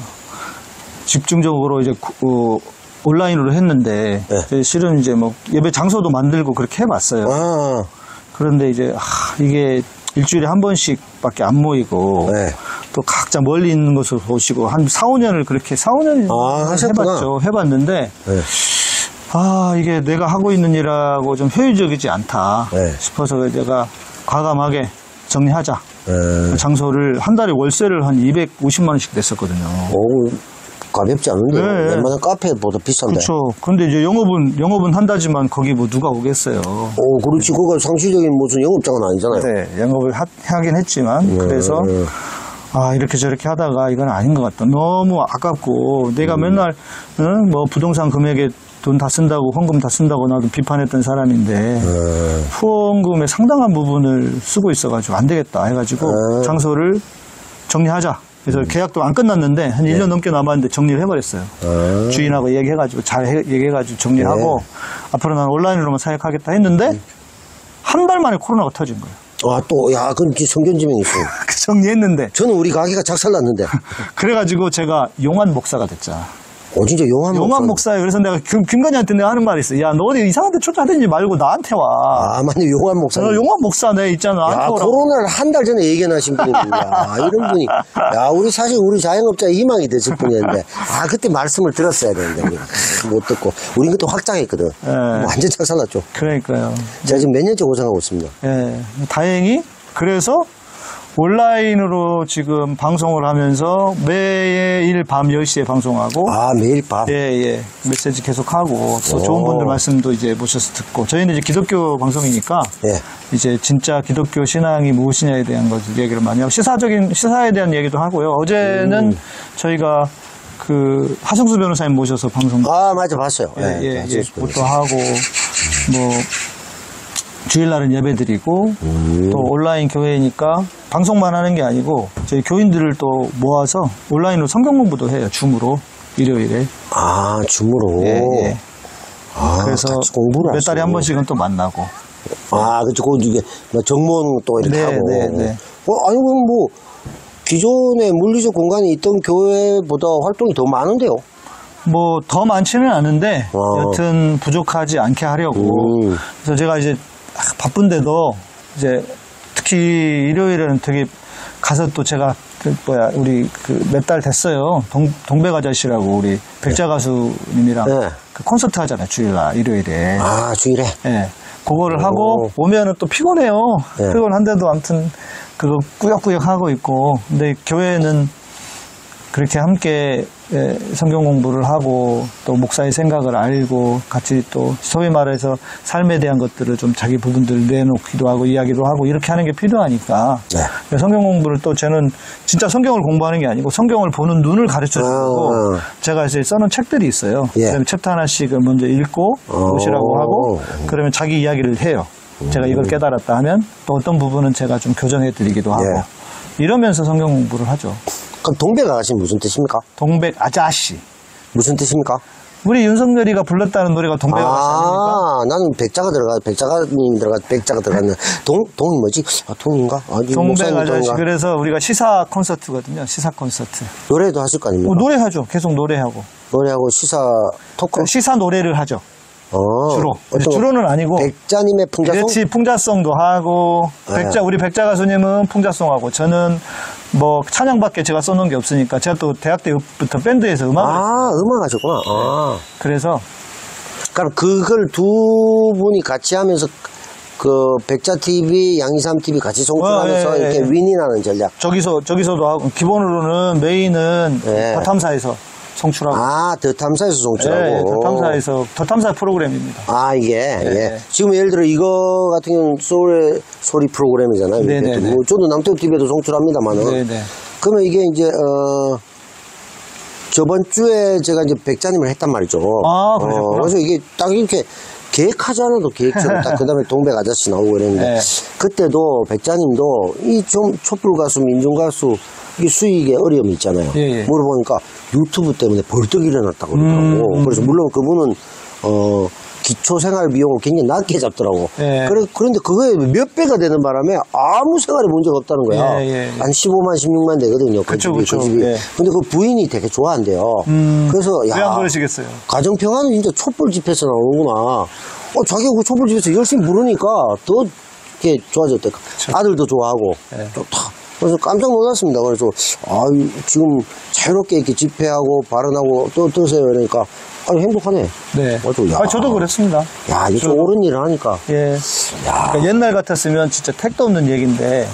집중적으로 이제 구- 어, 온라인으로 했는데 네. 이제 실은 이제 뭐 예배 장소도 만들고 그렇게 해봤어요. 아, 그런데 이제 아, 이게 일주일에 한 번씩밖에 안 모이고 네. 또 각자 멀리 있는 곳을 보시고 한 사, 오 년을 그렇게 사, 오 년 아, 하셨구나. 해봤죠. 해봤는데 네. 아 이게 내가 하고 있는 일하고 좀 효율적이지 않다 네. 싶어서 내가 과감하게 정리하자. 네. 장소를 한 달에 월세를 한 이백오십만 원씩 냈었거든요. 오, 가볍지 않은데 네. 웬만한 카페보다 비싼데. 그렇죠. 근데 이제 영업은 영업은 한다지만 거기 뭐 누가 오겠어요. 오, 그렇지. 그거 상시적인 무슨 영업장은 아니잖아요. 네, 영업을 하, 하긴 했지만 네. 그래서 아 이렇게 저렇게 하다가 이건 아닌 것 같다. 너무 아깝고 내가 맨날 응? 뭐 부동산 금액에 돈 다 쓴다고 헌금 다 쓴다고 나도 비판했던 사람인데 네. 후원금의 상당한 부분을 쓰고 있어가지고 안 되겠다 해가지고 네. 장소를 정리하자. 그래서 계약도 안 끝났는데 한 일 년 넘게 남았는데 정리를 해버렸어요. 아. 주인하고 얘기해가지고 잘 해- 얘기해가지고 정리하고 앞으로 난 온라인으로만 사역하겠다 했는데 한 달 만에 코로나가 터진 거예요. 아, 또, 야, 그건 진짜 성견지명이 있어. 정리했는데 저는 우리 가게가 작살났는데. 그래가지고 제가 용한 목사가 됐잖아. 어, 진짜 용한 목사. 용한 목사예요. 그래서 내가 김, 김건희한테 내가 하는 말이 있어. 야, 너 어디 이상한 데 쫓아다니지 말고 나한테 와. 아, 맞네, 용한 목사. 너 용한 목사 내 있잖아. 야, 나한테 오라고. 코로나를 한 달 전에 예견하신 분이 야, 이런 분이. 야, 우리 사실 우리 자영업자의 희망이 됐을 뿐이었는데. 아, 그때 말씀을 들었어야 되는데. 우리가 못 듣고. 우린 그때 확장했거든. 네. 완전 작살났죠. 그러니까요. 제가 지금 몇 년째 고생하고 있습니다. 예, 다행히 그래서 온라인으로 지금 방송을 하면서 매일 밤 열 시에 방송하고 아, 매일 밤. 예, 예. 메시지 계속하고 또 좋은 오. 분들 말씀도 이제 모셔서 듣고 저희는 이제 기독교 방송이니까 예. 이제 진짜 기독교 신앙이 무엇이냐에 대한 것을 얘기를 많이 하고 시사적인 시사에 대한 얘기도 하고요. 어제는 음. 저희가 그 하성수 변호사님 모셔서 방송 아, 맞아, 봤어요. 예, 예, 예, 봤어요. 그것도 하고 뭐 주일날은 예배드리고 음. 또 온라인 교회니까 방송만 하는 게 아니고 저희 교인들을 또 모아서 온라인으로 성경 공부도 해요. 줌으로 일요일에. 아, 줌으로. 예, 예. 아, 그래서 같이 공부를 몇 달에 한 하시고. 번씩은 또 만나고. 아, 그쵸. 그, 이게, 뭐 정모는 또 이렇게 네, 하고. 네, 네. 어, 아니, 그럼 뭐, 기존에 물리적 공간이 있던 교회보다 활동이 더 많은데요? 뭐 더 많지는 않은데 어. 여튼 부족하지 않게 하려고. 음. 그래서 제가 이제 바쁜데도 이제 특히 일요일에는 되게 가서 또 제가 그 뭐야 우리 그 몇 달 됐어요. 동 동백아저씨라고 우리 백자 가수님이랑 네. 그 콘서트 하잖아요. 주일날 일요일에. 아, 주일에? 예. 그거를 오. 하고 오면은 또 피곤해요. 네. 피곤한데도 아무튼 그거 꾸역꾸역 하고 있고. 근데 교회는 그렇게 함께 예, 성경 공부를 하고 또 목사의 생각을 알고 같이 또 소위 말해서 삶에 대한 것들을 좀 자기 부분들 내놓기도 하고 이야기도 하고 이렇게 하는 게 필요하니까 네. 성경 공부를 또 저는 진짜 성경을 공부하는 게 아니고 성경을 보는 눈을 가르쳐 주고 아. 제가 이제 써놓은 책들이 있어요. 예. 그다음에 챕터 하나씩을 먼저 읽고 오. 보시라고 하고 그러면 자기 이야기를 해요. 제가 이걸 깨달았다 하면 또 어떤 부분은 제가 좀 교정해 드리기도 하고 예. 이러면서 성경 공부를 하죠. 그럼 동백 아가씨 무슨 뜻입니까? 동백 아자씨. 무슨 뜻입니까? 우리 윤석열이가 불렀다는 노래가 동백 아가씨 아닙니까? 아, 나는 백자가 들어가, 백자가님 들어가, 백자가 들어갔네. 동, 동이 뭐지? 아, 동인가? 아, 이 동백 목사님 아자씨. 동인가? 그래서 우리가 시사 콘서트거든요. 시사 콘서트. 노래도 하실 거 아닙니까? 어, 노래하죠. 계속 노래하고. 노래하고 시사 토크? 시사 노래를 하죠. 어, 주로. 어떤 주로는 아니고. 백자님의 풍자송? 그렇지, 풍자송도 하고, 네. 백자, 우리 백자 가수님은 풍자송하고, 저는 뭐, 찬양밖에 제가 써놓은 게 없으니까, 제가 또 대학 때부터 밴드에서 음악을. 아, 했어요. 음악 하셨구나. 아. 그래서, 그럼 그걸 두 분이 같이 하면서 그 백자티비, 양이삼티비 같이 송출하면서 어, 예, 예, 이렇게 예. 윈윈하는 전략. 저기서, 저기서도 하고, 기본으로는 메인은 네. 더탐사에서 송출하고. 아, 더 탐사에서 송출하고. 네, 더탐사에서, 더탐사 프로그램입니다. 아, 이게, 네. 예. 지금 예를 들어 이거 같은 경우는 소울의 소리 프로그램이잖아요. 네, 이게 네, 또 네. 뭐 저도 남태우티비에도 송출합니다만은. 네네. 그러면 이게 이제, 어, 저번 주에 제가 이제 백자님을 했단 말이죠. 아, 그러셨구나. 어, 그래서 이게 딱 이렇게 계획하지 않아도 계획처럼 딱, 그 다음에 동백 아저씨 나오고 그랬는데, 네. 그때도 백자님도 이 좀 촛불 가수, 민중 가수, 이게 수익에 어려움이 있잖아요. 예, 예. 물어보니까 유튜브 때문에 벌떡 일어났다고 그러더라고. 음, 음. 그래서 물론 그분은, 어, 기초 생활 비용을 굉장히 낮게 잡더라고. 예. 그래, 그런데 그거에 몇 배가 되는 바람에 아무 생활에 문제가 없다는 거야. 예, 예, 예. 한 십오만, 십육만 되거든요. 그 그쵸, 집이, 그쵸. 그 집이. 예. 근데 그 부인이 되게 좋아한대요. 음, 그래서, 왜 안 야, 그러시겠어요? 가정평화는 진짜 촛불 집회에서 나오는구나. 어, 자기가 그 촛불 집회에서 열심히 부르니까 더 이렇게 좋아졌대. 아들도 좋아하고. 예. 좋다. 그래서 깜짝 놀랐습니다. 그래서, 아, 지금 자유롭게 이렇게 집회하고 발언하고 또 뜨세요. 그러니까, 아, 행복하네. 네. 아주, 야. 아, 저도 그랬습니다. 야, 이게 좀 저도- 옳은 일을 하니까. 예. 야. 그러니까 옛날 같았으면 진짜 택도 없는 얘기인데,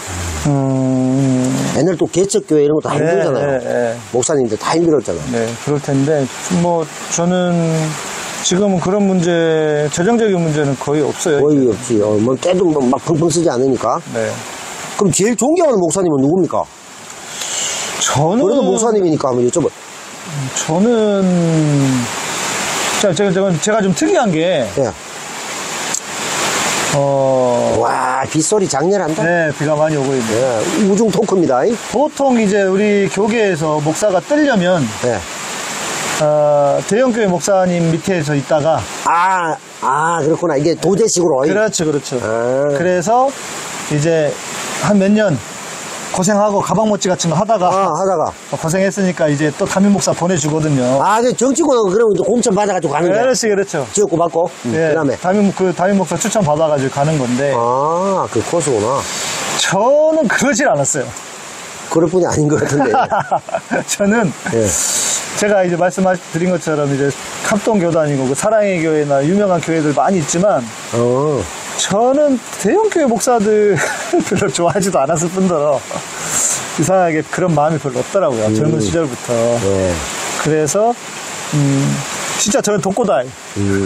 음, 옛날 또 개척교회 이런 것도 다 예, 힘들잖아요. 예, 예. 목사님들 다 힘들었잖아요. 네, 그럴 텐데, 뭐, 저는 지금은 그런 문제, 재정적인 문제는 거의 없어요. 거의 없지. 어, 뭐, 깨도 뭐막 펑펑 쓰지 않으니까. 네. 그럼 제일 존경하는 목사님은 누굽니까? 저는, 그래도 목사님이니까 한번 여쭤봐. 저는, 자, 제가, 제가, 제가 좀 특이한 게, 예. 어, 와, 빗소리 장렬한다. 네, 비가 많이 오고 있네요. 예, 우중 토크입니다. 예. 보통 이제 우리 교계에서 목사가 뜨려면, 어, 대형교회 목사님 밑에서 있다가, 아, 아, 그렇구나. 이게 도제식으로. 예. 그렇죠, 그렇죠. 아. 그래서 이제 한 몇 년 고생하고 가방모찌 같은 거 하다가 아, 하다가. 고생했으니까 이제 또 담임 목사 보내주거든요. 아, 그 정치권은 그러면 이제 공천 받아가지고 가는 거야. 그렇지, 그렇죠. 지역구 받고. 음, 예, 그 다음에. 담임 그 담임 목사 추천 받아가지고 가는 건데 아, 그 코스구나. 저는 그러질 않았어요. 그럴 뿐이 아닌 것 같은데. 저는 예. 제가 이제 말씀드린 것처럼 이제 합동교단이고 그 사랑의 교회나 유명한 교회들 많이 있지만 어. 저는 대형교회 목사들 별로 좋아하지도 않았을 뿐더러 이상하게 그런 마음이 별로 없더라고요. 젊은 시절부터. 예. 그래서 음, 진짜 저는 독고다이. 음.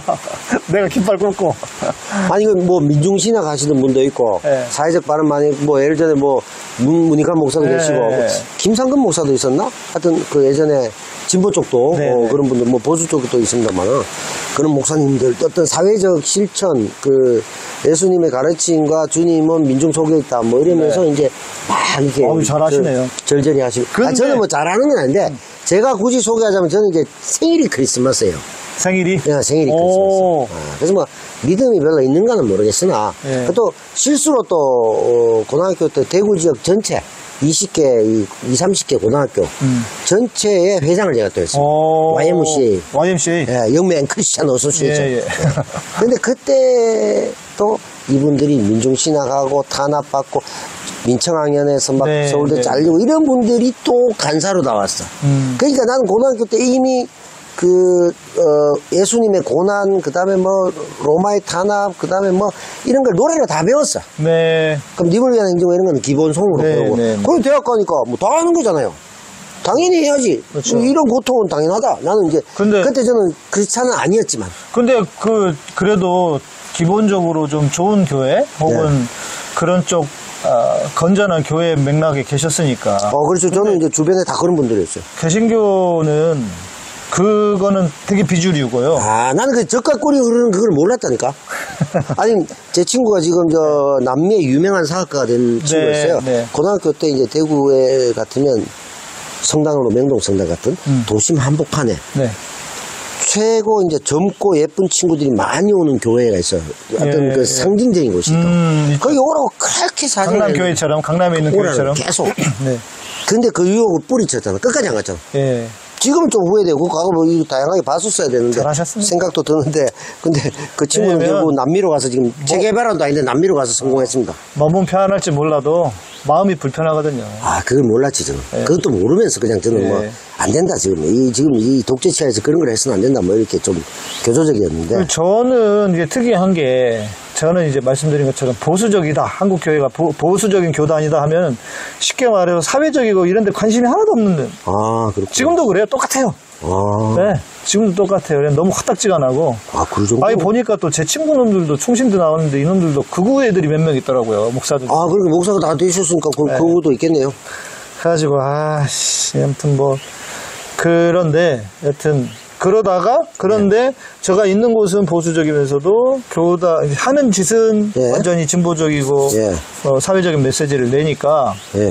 내가 깃발 꽂고. 아니, 그 뭐, 민중신학 하시는 분도 있고, 예. 사회적 발언 많이, 뭐, 예를 전에 뭐, 문, 문익환 목사도 예. 계시고, 뭐 김상근 목사도 있었나? 하여튼, 그 예전에 진보 쪽도, 네, 어, 네. 그런 분들, 뭐, 보수 쪽도 있습니다만은, 그런 목사님들, 어떤 사회적 실천, 그, 예수님의 가르침과 주님은 민중 속에 있다, 뭐, 이러면서 네. 이제 막 이렇게. 어우, 잘하시네요. 절- 절절히 하시고. 아, 근데- 저는 뭐 잘하는 건 아닌데, 제가 굳이 소개하자면 저는 이제 생일이 크리스마스예요. 생일이? 예, 생일이 오. 크리스마스. 아, 그래서 뭐 믿음이 별로 있는가는 모르겠으나 예. 또 실수로 또 어, 고등학교 때 대구 지역 전체 이십 개, 이십, 삼십 개 고등학교 음. 전체의 회장을 제가 또 했어요. 오. 와이엠씨에이. 와이엠씨에이. 예, 영맹 크리스찬 어소시에이션. 예, 예. 근데 그때 또 이분들이 민중신학하고 탄압받고 민청학년에서 막 네, 서울대 네. 잘리고 이런 분들이 또 간사로 나왔어. 음. 그러니까 나는 고등학교 때 이미 그, 어, 예수님의 고난, 그 다음에 뭐, 로마의 탄압, 그 다음에 뭐, 이런 걸 노래로 다 배웠어. 네. 그럼 님을 위한 행정 이런 거는 기본송으로 네, 배우고. 네, 네. 그럼 대학 가니까 뭐 다 하는 거잖아요. 당연히 해야지. 그렇죠. 이런 고통은 당연하다. 나는 이제, 근데- 그때 저는 크리스찬은 아니었지만. 근데 그, 그래도 기본적으로 좀 좋은 교회 혹은 네. 그런 쪽, 아, 건전한 교회 맥락에 계셨으니까. 어, 그렇죠. 저는 이제 주변에 다 그런 분들이었어요. 개신교는 그거는 되게 비주류고요. 아, 나는 그 젖과 꿀이 흐르는 그걸 몰랐다니까. 아니, 제 친구가 지금 저 남미의 유명한 사학가가 된 친구였어요. 네. 고등학교 때 이제 대구에 같으면 성당으로 명동 성당 같은 음. 도심 한복판에 네. 최고 이제 젊고 예쁜 친구들이 많이 오는 교회가 있어요. 어떤 예, 그 예. 상징적인 곳이 있다. 음, 거기 오라고 그렇게 사진을 강남교회처럼, 강남에 있는 오라는 교회처럼. 계속. 네. 근데 그 유혹을 뿌리쳤잖아. 끝까지 안 갔잖아. 예. 지금 좀 후회되고 과거 뭐 이거 다양하게 봤었어야 되는데 잘하셨습니다. 생각도 드는데 근데 그 친구는 왜냐면 결국 남미로 가서 지금 재개발원도 아닌데 남미로 가서 성공했습니다. 몸은 편안할지 몰라도 마음이 불편하거든요. 아, 그걸 몰랐지, 저는. 네. 그것도 모르면서 그냥 저는 네. 뭐, 안 된다, 지금. 이, 지금 이 독재체에서 그런 걸 해서는 안 된다, 뭐, 이렇게 좀 교조적이었는데. 저는 이제 특이한 게 저는 이제 말씀드린 것처럼 보수적이다. 한국 교회가 보, 보수적인 교단이다 하면 쉽게 말해서 사회적이고 이런 데 관심이 하나도 없는. 아, 그렇군. 지금도 그래요. 똑같아요. 아, 네. 지금도 똑같아요. 그냥 너무 화딱지가 나고. 아, 그 정도? 아니 보니까 또 제 친구놈들도 충신도 나왔는데 이놈들도 극우 애들이 몇 명 있더라고요. 목사들. 아, 그러니까 목사가 다 되셨으니까 그, 네. 그것도 있겠네요. 그래가지고 아씨 아무튼 뭐 그런데 여튼 그러다가 그런데 제가 있는 곳은 보수적이면서도 교다 하는 짓은 예. 완전히 진보적이고 예. 어, 사회적인 메시지를 내니까 예.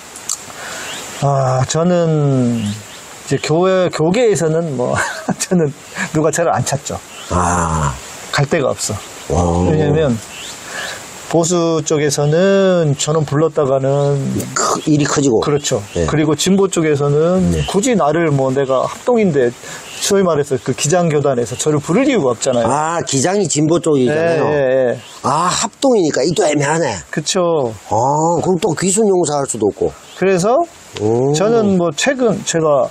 아 저는 이제 교회 교계에서는 뭐 저는 누가 저를 안 찾죠. 아, 갈 데가 없어. 와. 왜냐면 보수 쪽에서는 저는 불렀다가는 크, 일이 커지고. 그렇죠. 네. 그리고 진보 쪽에서는 네. 굳이 나를 뭐 내가 합동인데 소위 말해서 그 기장교단에서 저를 부를 이유가 없잖아요. 아, 기장이 진보 쪽이잖아요. 예, 예, 예. 아, 합동이니까 이또 애매하네. 그쵸. 아, 그럼 또 귀순 용사 할 수도 없고. 그래서 오. 저는 뭐 최근 제가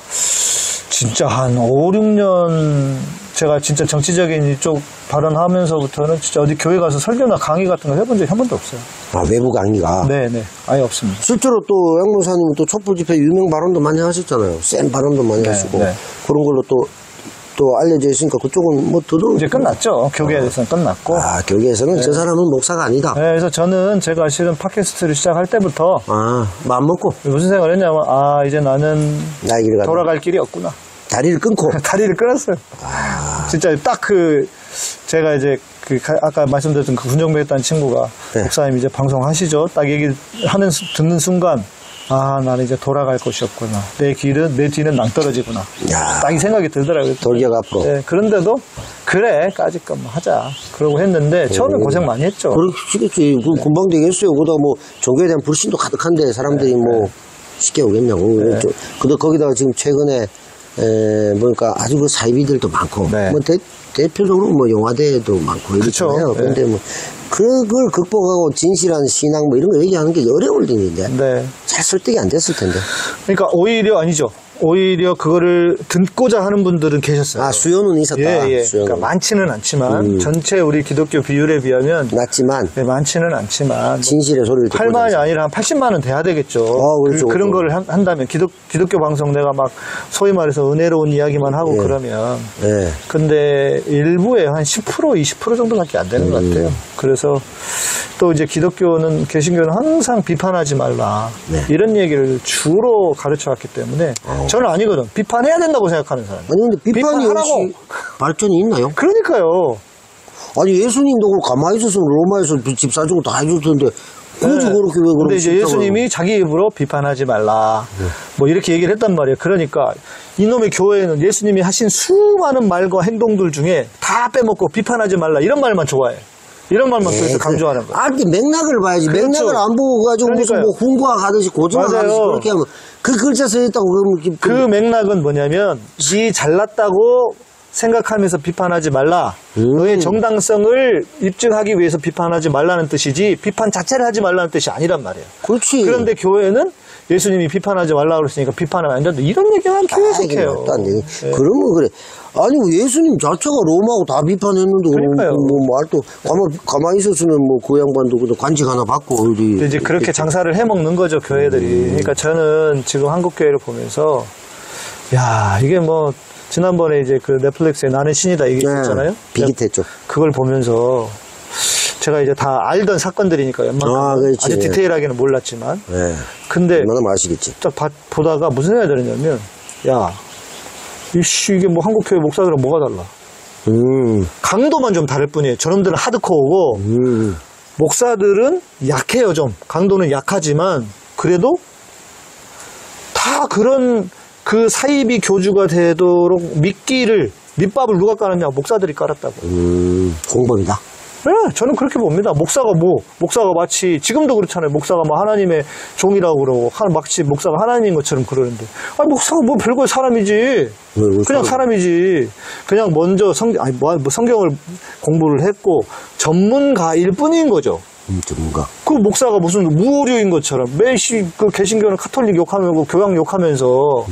진짜 한 오, 육 년 제가 진짜 정치적인 이쪽 발언하면서부터는 진짜 어디 교회 가서 설교나 강의 같은 거 해본 적이 한 번도 없어요. 아, 외부 강의가. 네네. 아예 없습니다. 실제로 실제로 또 양목사님은 또 촛불 집회 유명 발언도 많이 하셨잖아요. 센 발언도 많이 네, 하시고. 네. 그런 걸로 또, 또 알려져 있으니까 그쪽은 뭐 더더욱. 이제 끝났죠. 교계에 대해서는 끝났고. 아, 교계에서는 저 사람은 목사가 아니다. 네, 그래서 저는 제가 실은 팟캐스트를 시작할 때부터 아, 마음 먹고 무슨 생각을 했냐면 아 이제 나는 나의 길을 가다. 돌아갈 길이 없구나. 다리를 끊고. 다리를 끊었어요. 아, 진짜 딱 그 제가 이제 그 가- 아까 말씀드렸던 그 군정배했다는 친구가 네. 목사님 이제 방송하시죠. 딱 얘기하는 수- 듣는 순간 아 나는 이제 돌아갈 곳이 없구나. 내 길은 내 뒤는 낭떠러지구나. 야. 딱 이 생각이 들더라고요. 돌격 앞으로. 네, 그런데도 그래 까짓 것만 하자. 그러고 했는데 처음에 고생 많이 했죠. 그렇겠지. 그 금방 되겠어요. 그러다 뭐 종교에 대한 불신도 가득한데 사람들이 뭐 쉽게 오겠냐고. 네. 근데 거기다가 지금 최근에 에, 보니까 아주 그 사이비들도 많고, 네. 뭐 대, 대표적으로 뭐 영화대도 많고 그쵸. 이렇잖아요. 네. 그런데 뭐 그걸 극복하고 진실한 신앙 뭐 이런 거 얘기하는 게 어려울 일인데 네. 잘 설득이 안 됐을 텐데. 그러니까 오히려 아니죠. 오히려 그거를 듣고자 하는 분들은 계셨어요. 아, 수요는 있었다. 예, 예. 수요는. 그러니까 많지는 않지만 음. 전체 우리 기독교 비율에 비하면 낮지만 네, 많지는 않지만 진실의 소리를 듣고 팔만이 아니라 한 팔십만은 돼야 되겠죠. 어, 그렇죠. 그, 런 거를 한, 한다면 기독, 기독교 방송 내가 막 소위 말해서 은혜로운 이야기만 하고 예. 그러면 예. 근데 일부에 한 십 퍼센트, 이십 퍼센트 정도밖에 안 되는 것 음. 같아요. 그래서 또 이제 기독교는, 개신교는 항상 비판하지 말라. 네. 이런 얘기를 주로 가르쳐 왔기 때문에 저는 아니거든. 비판해야 된다고 생각하는 사람. 아니 근데 비판이 비판하라고. 역시 발전이 있나요? 그러니까요. 아니 예수님도 그 가만히 있었으면 로마에서 집 사주고 다 해줄 텐데 굳이 네. 그렇게 왜 그런 근데 이제 예수님이 자기 입으로 비판하지 말라. 뭐 이렇게 얘기를 했단 말이에요. 그러니까 이놈의 교회는 예수님이 하신 수많은 말과 행동들 중에 다 빼먹고 비판하지 말라. 이런 말만 좋아해. 이런 말만 그래서 강조하는 거예요. 아, 그 맥락을 봐야지. 그렇죠. 맥락을 안 보고 가지고 무슨 그러니까요. 뭐 훈과 가듯이 고정을 맞아요. 하듯이 그렇게 하면 그 글자 써 있다고 그러면 그 맥락은 뭐냐면 네 잘났다고 생각하면서 비판하지 말라. 음. 너의 정당성을 입증하기 위해서 비판하지 말라는 뜻이지 비판 자체를 하지 말라는 뜻이 아니란 말이에요. 그렇지. 그런데 교회는 예수님이 비판하지 말라고 그랬으니까 비판하면 안 된다. 이런 얘기만 계속 해요. 말도 안 되지. 예. 그러면 그래. 아니 뭐 예수님 자체가 로마하고 다 비판했는데 그러니까요. 뭐, 뭐 말도 가만 가만히 있었으면 뭐 그 양반도 그냥 관직 하나 받고 어디 근데 이제 그렇게 장사를 해먹는 거죠, 교회들이. 음. 그러니까 저는 지금 한국교회를 보면서, 야, 이게 뭐, 지난번에 이제 그 넷플릭스에 나는 신이다 얘기 있잖아요. 네, 비깃했죠. 그걸 보면서, 제가 이제 다 알던 사건들이니까 웬만큼 아, 그렇지. 아주 디테일하게는 몰랐지만. 네. 근데 얼마나 마시겠지. 딱 봐- 보다가 무슨 생각이 들었냐면, 야, 이씨, 이게 뭐 한국교회 목사들은 뭐가 달라. 음, 강도만 좀 다를 뿐이에요. 저놈들은 하드코어고, 음. 목사들은 약해요, 좀. 강도는 약하지만, 그래도 다 그런 그 사이비 교주가 되도록 미끼를, 밑밥을 누가 깔았냐? 목사들이 깔았다고. 음, 공범이다. 네, 저는 그렇게 봅니다. 목사가 뭐, 목사가 마치, 지금도 그렇잖아요. 목사가 뭐 하나님의 종이라고 그러고, 하, 마치 목사가 하나님인 것처럼 그러는데. 아, 목사가 뭐 별거의 사람이지. 왜, 왜 그냥 사람? 사람이지. 그냥 먼저 성, 아니, 뭐, 뭐 성경을 공부를 했고, 전문가일 뿐인 거죠. 음, 전문가. 그 목사가 무슨 무오류인 것처럼, 매시, 그 개신교는 카톨릭 욕하면서, 교황 욕하면서, 음.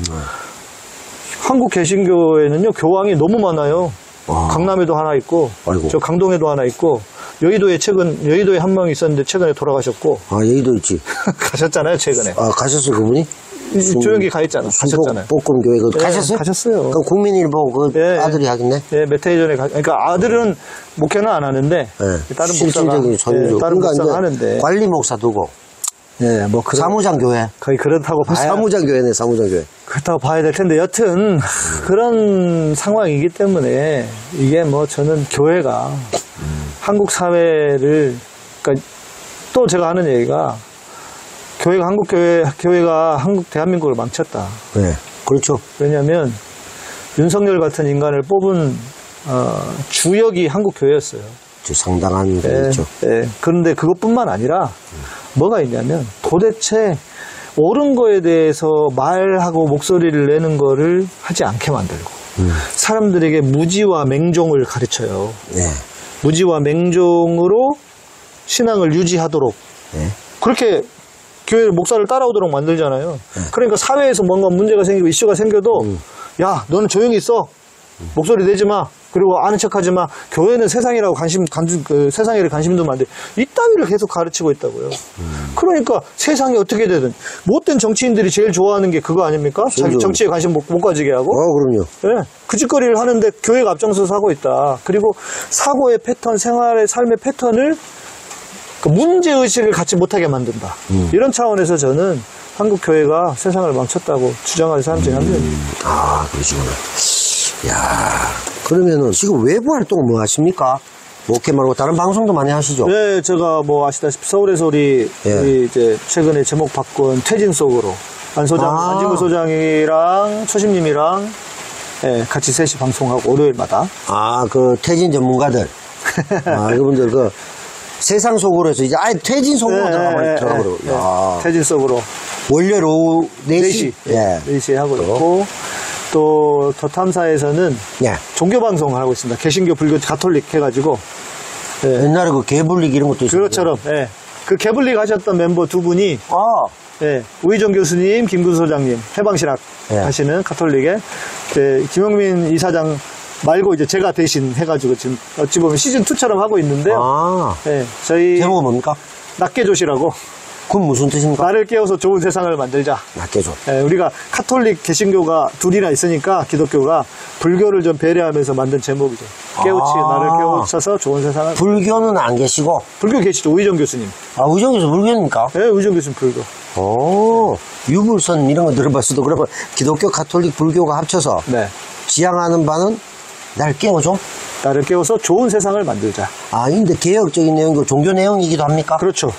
한국 개신교에는요, 교황이 너무 많아요. 와. 강남에도 하나 있고, 아이고. 저 강동에도 하나 있고, 여의도에 최근, 여의도에 한 명 있었는데 최근에 돌아가셨고, 아, 여기도 있지. 가셨잖아요, 최근에. 아, 가셨어요, 그분이? 조용히 가 있잖아. 가셨잖아요. 볶음교회 그 예, 가셨어요? 가셨어요. 그럼 국민일보 그 예, 아들이 하겠네? 예, 몇 해 전에 가, 그러니까 아들은 목회는 안 하는데, 예. 다른 목사가, 실질적인 전유죠. 예, 다른 그러니까 목사가 이제 하는데, 관리 목사 두고 예, 뭐 그런, 사무장 교회. 거의 그렇다고 봐야, 사무장 교회네, 사무장 교회. 그렇다고 봐야 될 텐데, 여튼, 그런 상황이기 때문에, 이게 뭐 저는 교회가, 한국 사회를, 그러니까 또 제가 하는 얘기가, 교회가 한국 교회, 교회가 한국 대한민국을 망쳤다. 네, 그렇죠. 왜냐면, 윤석열 같은 인간을 뽑은, 어, 주역이 한국 교회였어요. 저 상당한 게 예, 있죠. 예. 그런데 그것뿐만 아니라 뭐가 있냐면 도대체 옳은 거에 대해서 말하고 목소리를 내는 거를 하지 않게 만들고 음. 사람들에게 무지와 맹종을 가르쳐요. 네, 무지와 맹종으로 신앙을 유지하도록 네. 그렇게 교회 목사를 따라오도록 만들잖아요. 그러니까 사회에서 뭔가 문제가 생기고 이슈가 생겨도 음. 야 너는 조용히 있어. 목소리 내지 마. 그리고 아는 척하지 마. 교회는 세상이라고 관심, 관심 그 세상에 관심도 많은데 이따위를 계속 가르치고 있다고요. 음. 그러니까 세상이 어떻게 되든 못된 정치인들이 제일 좋아하는 게 그거 아닙니까? 자기 그렇죠. 정치에 관심 못, 못 가지게 하고. 어, 그럼요. 예, 그 짓거리를 하는데 교회가 앞장서서 하고 있다. 그리고 사고의 패턴, 생활의 삶의 패턴을 그 문제의식을 갖지 못하게 만든다. 음. 이런 차원에서 저는 한국 교회가 세상을 망쳤다고 주장하는 사람 중에 한 명입니다. 아, 그러시구나. 야, 그러면은 지금 외부 활동 뭐 하십니까? 목회 말고 다른 방송도 많이 하시죠? 네, 제가 뭐 아시다시피 서울의 소리 예. 우리 이제 최근에 제목 바꾼 퇴진 속으로 안 소장, 아. 안진구 소장이랑 초심님이랑 예, 같이 셋이 방송하고 월요일마다. 아, 그 퇴진 전문가들. 아, 이분들 그 세상 속으로 해서 이제 아예 퇴진 속으로 예, 들어가 버리 예, 들어가 예, 버리고. 예. 야. 퇴진 속으로 월요일 오후 네 시. 네 시, 예. 네 시에 하고 있고 또 더 탐사에서는 예. 종교 방송을 하고 있습니다. 개신교, 불교, 가톨릭 해가지고 예, 옛날에 그 개불릭 이런 것도 있었죠. 그것처럼 예, 그 개불릭 하셨던 멤버 두 분이 아, 예, 우희정 교수님, 김구수 소장님, 해방신학 예. 하시는 가톨릭에 예, 김영민 이사장 말고 이제 제가 대신 해가지고 지금 어찌 보면 시즌 투처럼 하고 있는데요. 아. 예, 저희 제목은 뭡니까? 낮게 조시라고 그건 무슨 뜻입니까? 나를 깨워서 좋은 세상을 만들자. 낫게줘. 예, 우리가 카톨릭 개신교가 둘이나 있으니까 기독교가 불교를 좀 배려하면서 만든 제목이죠. 깨우치 아. 나를 깨우쳐서 좋은 세상을. 불교는 안 계시고, 불교 계시죠, 우희정 교수님. 아, 의정에서 불교입니까? 예, 우희정 교수님 불교. 오, 유불선 이런 거 들어봤어도 그러면 기독교, 가톨릭, 불교가 합쳐서 네, 지향하는 바는 날 깨워줘? 나를 깨워서 좋은 세상을 만들자. 아, 근데 개혁적인 내용이고 종교 내용이기도 합니까? 그렇죠.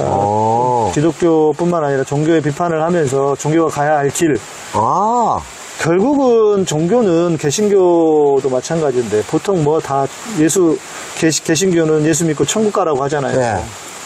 어, 오. 기독교뿐만 아니라 종교의 비판을 하면서 종교가 가야 할 길. 아, 결국은 종교는 개신교도 마찬가지인데 보통 뭐 다 예수 개시, 개신교는 예수 믿고 천국 가라고 하잖아요. 네.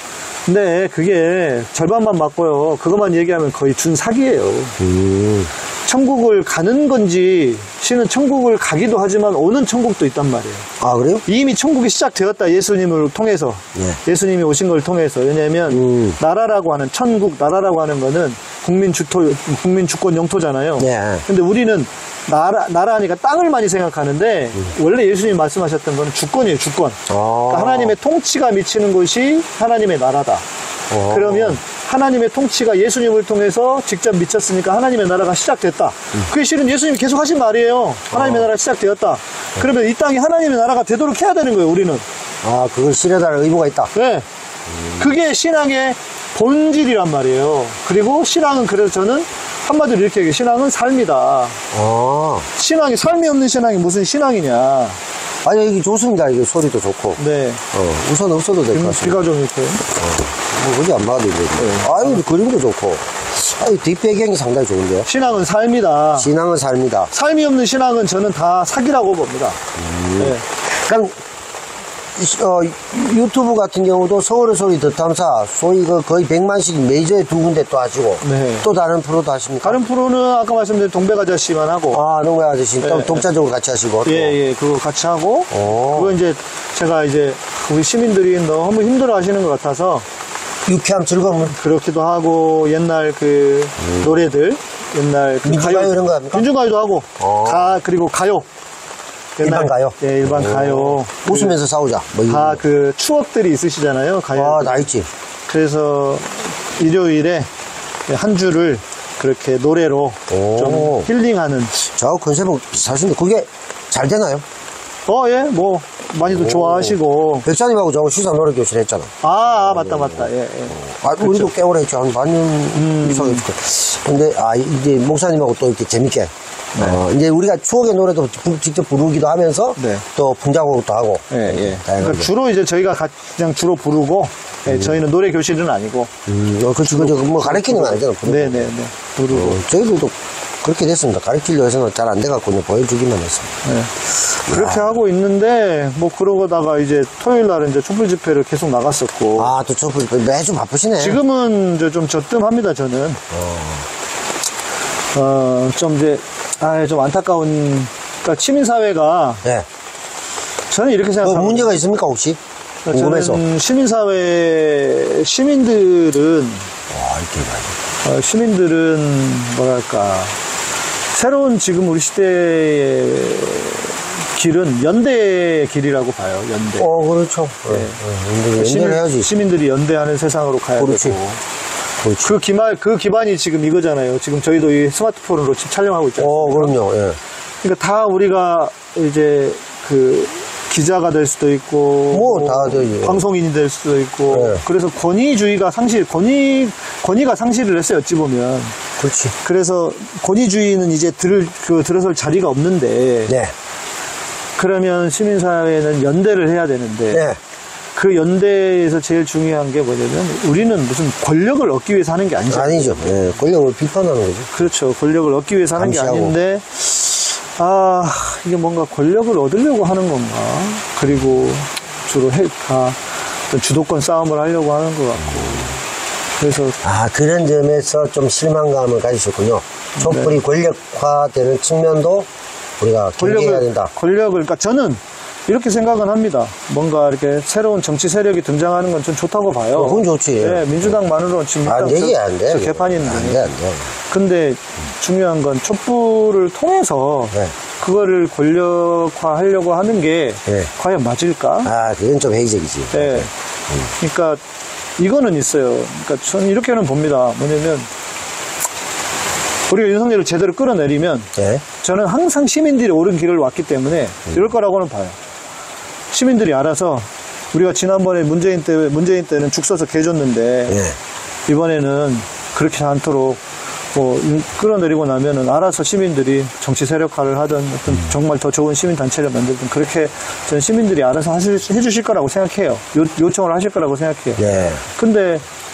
근데 그게 절반만 맞고요. 그것만 얘기하면 거의 준 사기예요. 음, 천국을 가는 건지 신은 천국을 가기도 하지만 오는 천국도 있단 말이에요. 아, 그래요? 이미 천국이 시작되었다. 예수님을 통해서. 네. 예수님이 오신 걸 통해서. 왜냐하면 음. 나라라고 하는 천국 나라라고 하는 거는 국민 주토 국민 주권 영토잖아요. 네. 근데 우리는 나라 나라니까 땅을 많이 생각하는데 원래 예수님이 말씀하셨던 거는 주권이에요. 주권. 아. 그러니까 하나님의 통치가 미치는 곳이 하나님의 나라다. 어. 그러면 하나님의 통치가 예수님을 통해서 직접 미쳤으니까 하나님의 나라가 시작됐다. 그게 실은 예수님이 계속 하신 말이에요. 하나님의 나라가 시작되었다. 그러면 이 땅이 하나님의 나라가 되도록 해야 되는 거예요, 우리는. 아, 그걸 실현할 의무가 있다. 네. 그게 신앙의 본질이란 말이에요. 그리고 신앙은 그래서 저는 한마디로 이렇게 얘기해요. 신앙은 삶이다. 아, 신앙이, 삶이 없는 신앙이 무슨 신앙이냐. 아니, 이게 좋습니다. 이게 소리도 좋고. 네. 어, 우선 없어도 될 것 같습니다. 비가 좀 이렇게. 뭐, 그게 안 봐도 되죠. 아유, 그림도 좋고. 아유, 뒷배경이 상당히 좋은데요. 신앙은 삶이다. 신앙은 삶이다. 삶이 없는 신앙은 저는 다 사기라고 봅니다. 네. 그러니까 어, 유튜브 같은 경우도 서울의 소리 듣탐사 소위 그 거의 백만씩 메이저에 두 군데 또 하시고 네. 또 다른 프로도 하십니까? 다른 프로는 아까 말씀드린 동백아저씨만 하고 아, 농구 아저씨 또 네. 독자적으로 같이 하시고 또. 예, 예, 그거 같이 하고 오. 그거 이제 제가 이제 우리 시민들이 너무 힘들어 하시는 것 같아서 유쾌함 즐거움 그렇기도 하고 옛날 그 노래들 옛날 그 민주가요 이런 거 합니까? 민주가요도 하고 어. 가 그리고 가요 일반 가요? 예 일반 가요 웃으면서 싸우자 뭐 이런 다 거. 그 추억들이 있으시잖아요 가요 아, 나 있지. 그래서 일요일에 한 주를 그렇게 노래로 오. 좀 힐링하는 저 컨셉은 사실 그게 잘 되나요? 어 예 뭐 많이도 좋아하시고 백사님하고 저하고 시사 노래 교실 했잖아. 아, 아 맞다 맞다 예, 예. 아, 우리도 꽤 오래 했죠. 한 반년 음. 이상 했죠. 근데, 아, 이제 목사님하고 또 이렇게 재밌게. 어, 이제 우리가 추억의 노래도 부- 직접 부르기도 하면서 네. 또 풍자곡도 하고. 예, 예. 다양하게. 그러니까 주로 이제 저희가 가- 그냥 주로 부르고, 예, 저희는 노래 교실은 아니고, 음, 어, 그렇지, 그렇지. 뭐 가르치는 건 아니잖아. 부르고. 네네네. 부르고. 어, 저희들도 그렇게 됐습니다. 가르치려 해서는 잘 안 돼갖고 그냥 보여주기만 했습니다. 네. 그렇게 하고 있는데, 뭐, 그러고다가 이제 토요일 날은 이제 촛불 집회를 계속 나갔었고, 아, 또 촛불 매주 바쁘시네. 지금은 이제 좀 저뜸합니다, 저는. 어, 좀 이제, 아, 좀 안타까운, 그러니까 치민사회가, 네. 저는 이렇게 뭐 생각합니다. 문제가 있습니까, 혹시? 궁금해서. 저는 시민사회, 시민들은, 와, 이렇게 봐야지. 어, 시민들은 뭐랄까 새로운 지금 우리 시대의 길은 연대의 길이라고 봐요. 연대. 어, 그렇죠. 네. 네. 시민, 연대를 해야지. 시민들이 연대하는 세상으로 가야 그렇지. 되고. 그렇지. 그 기반 그 기반이 지금 이거잖아요. 지금 저희도 이 스마트폰으로 지금 촬영하고 있잖아요. 어, 그럼요. 예. 그러니까 다 우리가 이제 그 기자가 될 수도 있고, 뭐, 다 되지. 방송인이 될 수도 있고, 네. 그래서 권위주의가 상실, 권위, 권위가 상실을 했어요, 어찌 보면. 그렇지. 그래서 권위주의는 이제 들, 그, 들어설 자리가 없는데, 네. 그러면 시민사회는 연대를 해야 되는데, 네. 그 연대에서 제일 중요한 게 뭐냐면, 우리는 무슨 권력을 얻기 위해서 하는 게 아니죠. 아니죠. 예. 권력을 비판하는 거죠. 그렇죠. 권력을 얻기 위해서 하는 게 감시하고. 아닌데, 아, 이게 뭔가 권력을 얻으려고 하는 건가? 그리고 주로 해, 다 어떤 주도권 싸움을 하려고 하는 것 같고. 그래서, 아, 그런 점에서 좀 실망감을 가지셨군요. 촛불이 네. 권력화되는 측면도 우리가 경계해야 권력을, 된다. 권력을, 그러니까 저는 이렇게 생각은 합니다. 뭔가 이렇게 새로운 정치 세력이 등장하는 건 좀 좋다고 봐요. 어, 그건 좋지. 네, 민주당만으로는 지금 안 일단 되지, 저- 안 돼. 저 그거. 개판인데. 안 돼, 안 돼. 근데 중요한 건 촛불을 통해서 네. 그거를 권력화하려고 하는 게 네. 과연 맞을까? 아, 그건 좀 회의적이지. 네. 그러니까 이거는 있어요. 그러니까 저는 이렇게는 봅니다. 뭐냐면 우리가 윤석열을 제대로 끌어내리면 네. 저는 항상 시민들이 옳은 길을 왔기 때문에 이럴 거라고는 봐요. 시민들이 알아서 우리가 지난번에 문재인 때 문재인 때는 죽 써서 개 줬는데 네. 이번에는 그렇지 않도록 뭐 끌어내리고 나면은 알아서 시민들이 정치 세력화를 하든 어떤 정말 더 좋은 시민 단체를 만들든 그렇게 저는 시민들이 알아서 하실, 해주실 거라고 생각해요. 요, 요청을 하실 거라고 생각해요. 네. 근데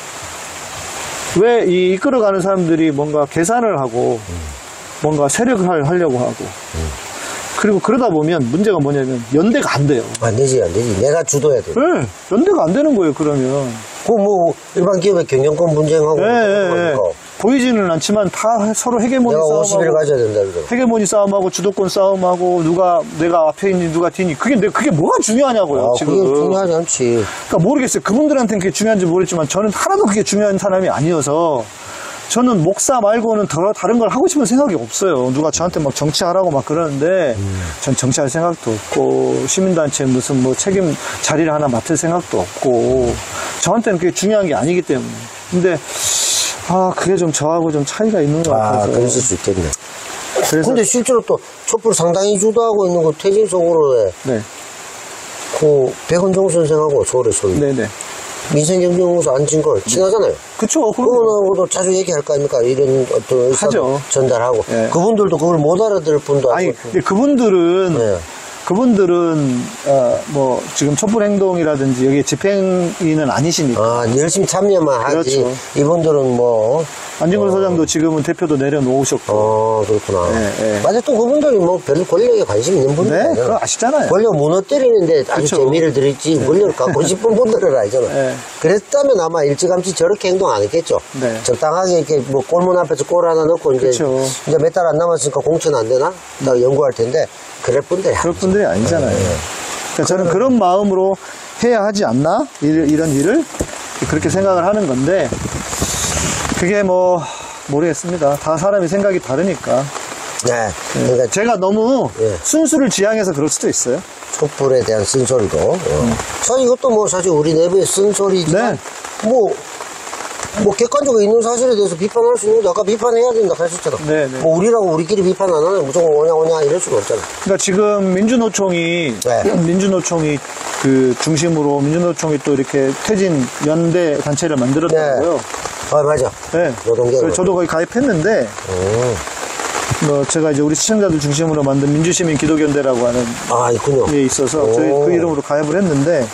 왜 이 이끌어가는 사람들이 뭔가 계산을 하고 뭔가 세력을 하려고 하고 그리고 그러다 보면 문제가 뭐냐면 연대가 안 돼요. 안 되지, 안 되지. 내가 주도해야 돼. 네, 연대가 안 되는 거예요. 그러면 그 뭐, 일반 기업의 경영권 분쟁하고. 예, 예, 예. 그러니까 보이지는 않지만 다 서로 헤게모니 내가 오십일을 싸움하고 가져야 된다, 이거. 헤게모니 싸움하고 주도권 싸움하고 누가 내가 앞에 있니 누가 뒤니 그게 내- 그게 뭐가 중요하냐고요. 아, 지금. 그게 중요하지 않지. 그러니까 모르겠어요. 그분들한테는 그게 중요한지 모르겠지만 저는 하나도 그게 중요한 사람이 아니어서 저는 목사 말고는 더 다른 걸 하고 싶은 생각이 없어요. 누가 저한테 막 정치하라고 막 그러는데 전 정치할 생각도 없고 시민단체 무슨 뭐 책임 자리를 하나 맡을 생각도 없고 저한테는 그게 중요한 게 아니기 때문에. 근데 아 그게 좀 저하고 좀 차이가 있는 것 아, 같아서. 그랬을 수 있겠네. 그래서 근데 실제로 또 촛불 상당히 주도하고 있는 거 퇴진 속으로에 네, 그 백원종 선생하고 서울의 소리. 네, 네. 민생경제연구소 안진걸 친하잖아요. 그쵸. 그럼 그분하고도 자주 얘기할 거 아닙니까? 이런 어떤 의사 하죠. 전달하고. 예. 그분들도 그걸 못 알아들을 분도 아니 아니고. 근데 그분들은 네. 그분들은 어, 뭐 지금 촛불행동이라든지 여기 집행인은 아니시니까. 아, 열심히 참여만 하지. 그렇죠. 이분들은 뭐. 안진걸 소장도 지금은 대표도 내려놓으셨고. 어, 그렇구나. 네, 네. 맞아, 또 그분들이 뭐 별로 권력에 관심 있는 분들. 네, 그거 아시잖아요. 권력 무너뜨리는데 아주 그쵸. 재미를 들이지, 권력을 갖고 싶은 분들은 알잖아. 네. 그랬다면 아마 일찌감치 저렇게 행동 안 했겠죠. 네. 적당하게 이렇게 뭐 골문 앞에서 골 하나 넣고 이제, 그쵸. 이제 몇 달 안 남았으니까 공천 안 되나? 딱 연구할 텐데, 그럴 분들이 그럴 아니죠. 분들이 아니잖아요. 그러니까 저는 그런 마음으로 해야 하지 않나? 일, 이런 일을 그렇게 생각을 하는 건데 그게 뭐 모르겠습니다. 다 사람이 생각이 다르니까. 네. 그러니까 제가 너무 예. 순수를 지향해서 그럴 수도 있어요. 촛불에 대한 쓴소리도. 어. 사실 이것도 뭐 사실 우리 내부의 쓴소리지만, 네. 뭐, 뭐 객관적으로 있는 사실에 대해서 비판할 수 있는 거 아까 비판해야 된다 하셨잖아. 네, 네. 뭐 우리라고 우리끼리 비판 안 하네. 무조건 오냐 오냐 이럴 수가 없잖아. 그러니까 지금 민주노총이 네. 민주노총이 그 중심으로 민주노총이 또 이렇게 퇴진 연대 단체를 만들었더라고요. 아 맞아. 네. 노동계열. 그래서 저도 거기 가입했는데 음. 뭐 제가 이제 우리 시청자들 중심으로 만든 민주시민 기독연대라고 하는 아 있군요. 게 있어서 오. 저희 그 이름으로 가입을 했는데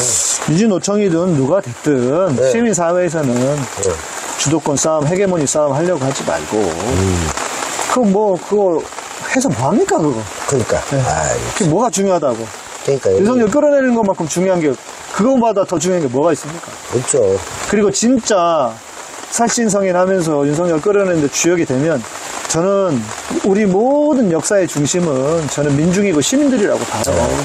민주노총이든 누가 됐든 네. 시민사회에서는 네. 주도권 싸움, 헤게모니 싸움 하려고 하지 말고 음. 그거 뭐 그거 해서 뭐합니까 그거. 그러니까. 네. 아, 그게 뭐가 중요하다고. 그러니까. 윤석열 끌어내는 것만큼 중요한 게 그거보다 더 중요한 게 뭐가 있습니까? 그렇죠. 그리고 진짜 살신성인하면서 윤석열 끌어내는데 주역이 되면 저는 우리 모든 역사의 중심은 저는 민중이고 시민들이라고 봐요.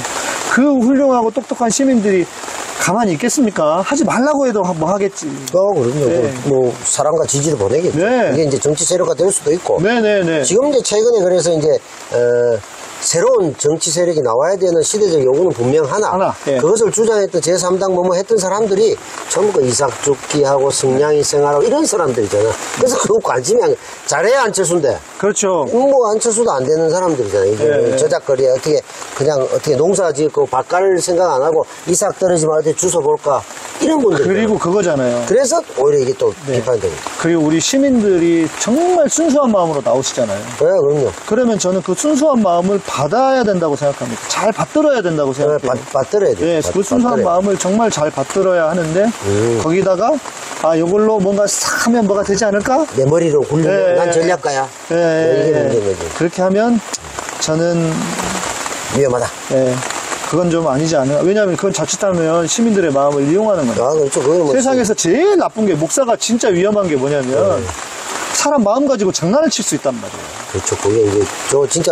그 훌륭하고 똑똑한 시민들이 가만히 있겠습니까? 하지 말라고 해도 뭐 하겠지. 어, 그럼요. 네. 뭐 사랑과 지지를 보내겠죠. 네. 이게 이제 정치 세력화 될 수도 있고. 네네네. 지금 이제 최근에 그래서 이제 어, 새로운 정치 세력이 나와야 되는 시대적 요구는 분명 하나. 하나, 예. 그것을 주장했던 제삼 당 뭐뭐 했던 사람들이 전부 그 이삭죽기하고 승냥이 생활하고 이런 사람들이잖아. 그래서 그거 관심이 안, 잘해야 안철수인데. 그렇죠. 뭐 안철수도 안 되는 사람들이잖아. 이게 예, 예. 저작거리에 어떻게 그냥 어떻게 농사 짓고 밭 깔 생각 안 하고 이삭 떨어지면 어떻게 주워 볼까 이런 분들. 그리고 그거잖아요. 그래서 오히려 이게 또 네. 비판되고. 그리고 우리 시민들이 정말 순수한 마음으로 나오시잖아요. 네, 그럼요. 그러면 저는 그 순수한 마음을 받아야 된다고 생각합니다. 잘 받들어야 된다고 네, 생각해요. 받, 받들어야 돼. 예, 받- 그 순수한 받들어야 돼. 마음을 정말 잘 받들어야 하는데 음. 거기다가 아 이걸로 뭔가 싹 하면 뭐가 되지 않을까? 내 머리로 굴리면 예, 난 예. 전략가야. 예, 네, 이게 예, 문제인 거지. 그렇게 하면 저는 위험하다. 예, 그건 좀 아니지 않나. 왜냐하면 그건 자칫하면 시민들의 마음을 이용하는 거예요. 아, 그렇죠. 그거는 뭐 세상에서 제일 나쁜 게 목사가 진짜 위험한 게 뭐냐면 네. 사람 마음 가지고 장난을 칠 수 있단 말이에요. 그렇죠. 그게 이제 저 진짜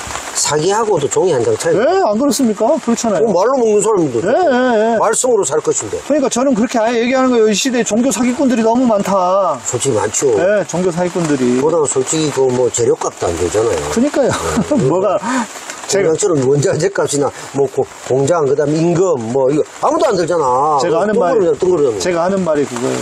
사기하고도 종이 한 장 차이. 예, 안 그렇습니까? 그렇잖아요. 그 말로 먹는 사람들. 예, 예, 예. 말씀으로 살 것인데. 그러니까 저는 그렇게 아예 얘기하는 거예요. 이 시대에 종교 사기꾼들이 너무 많다. 솔직히 많죠. 네, 종교 사기꾼들이. 그보다 솔직히 그 뭐 재료값도 안 되잖아요. 그러니까요. 뭐가 제가 공장처럼 원자재 값이나 뭐 고- 공장 그다음 임금 뭐 이거 아무도 안 들잖아. 제가 하는 말이 뜬구름이야, 뜬구름. 제가 하는 말이 그거예요.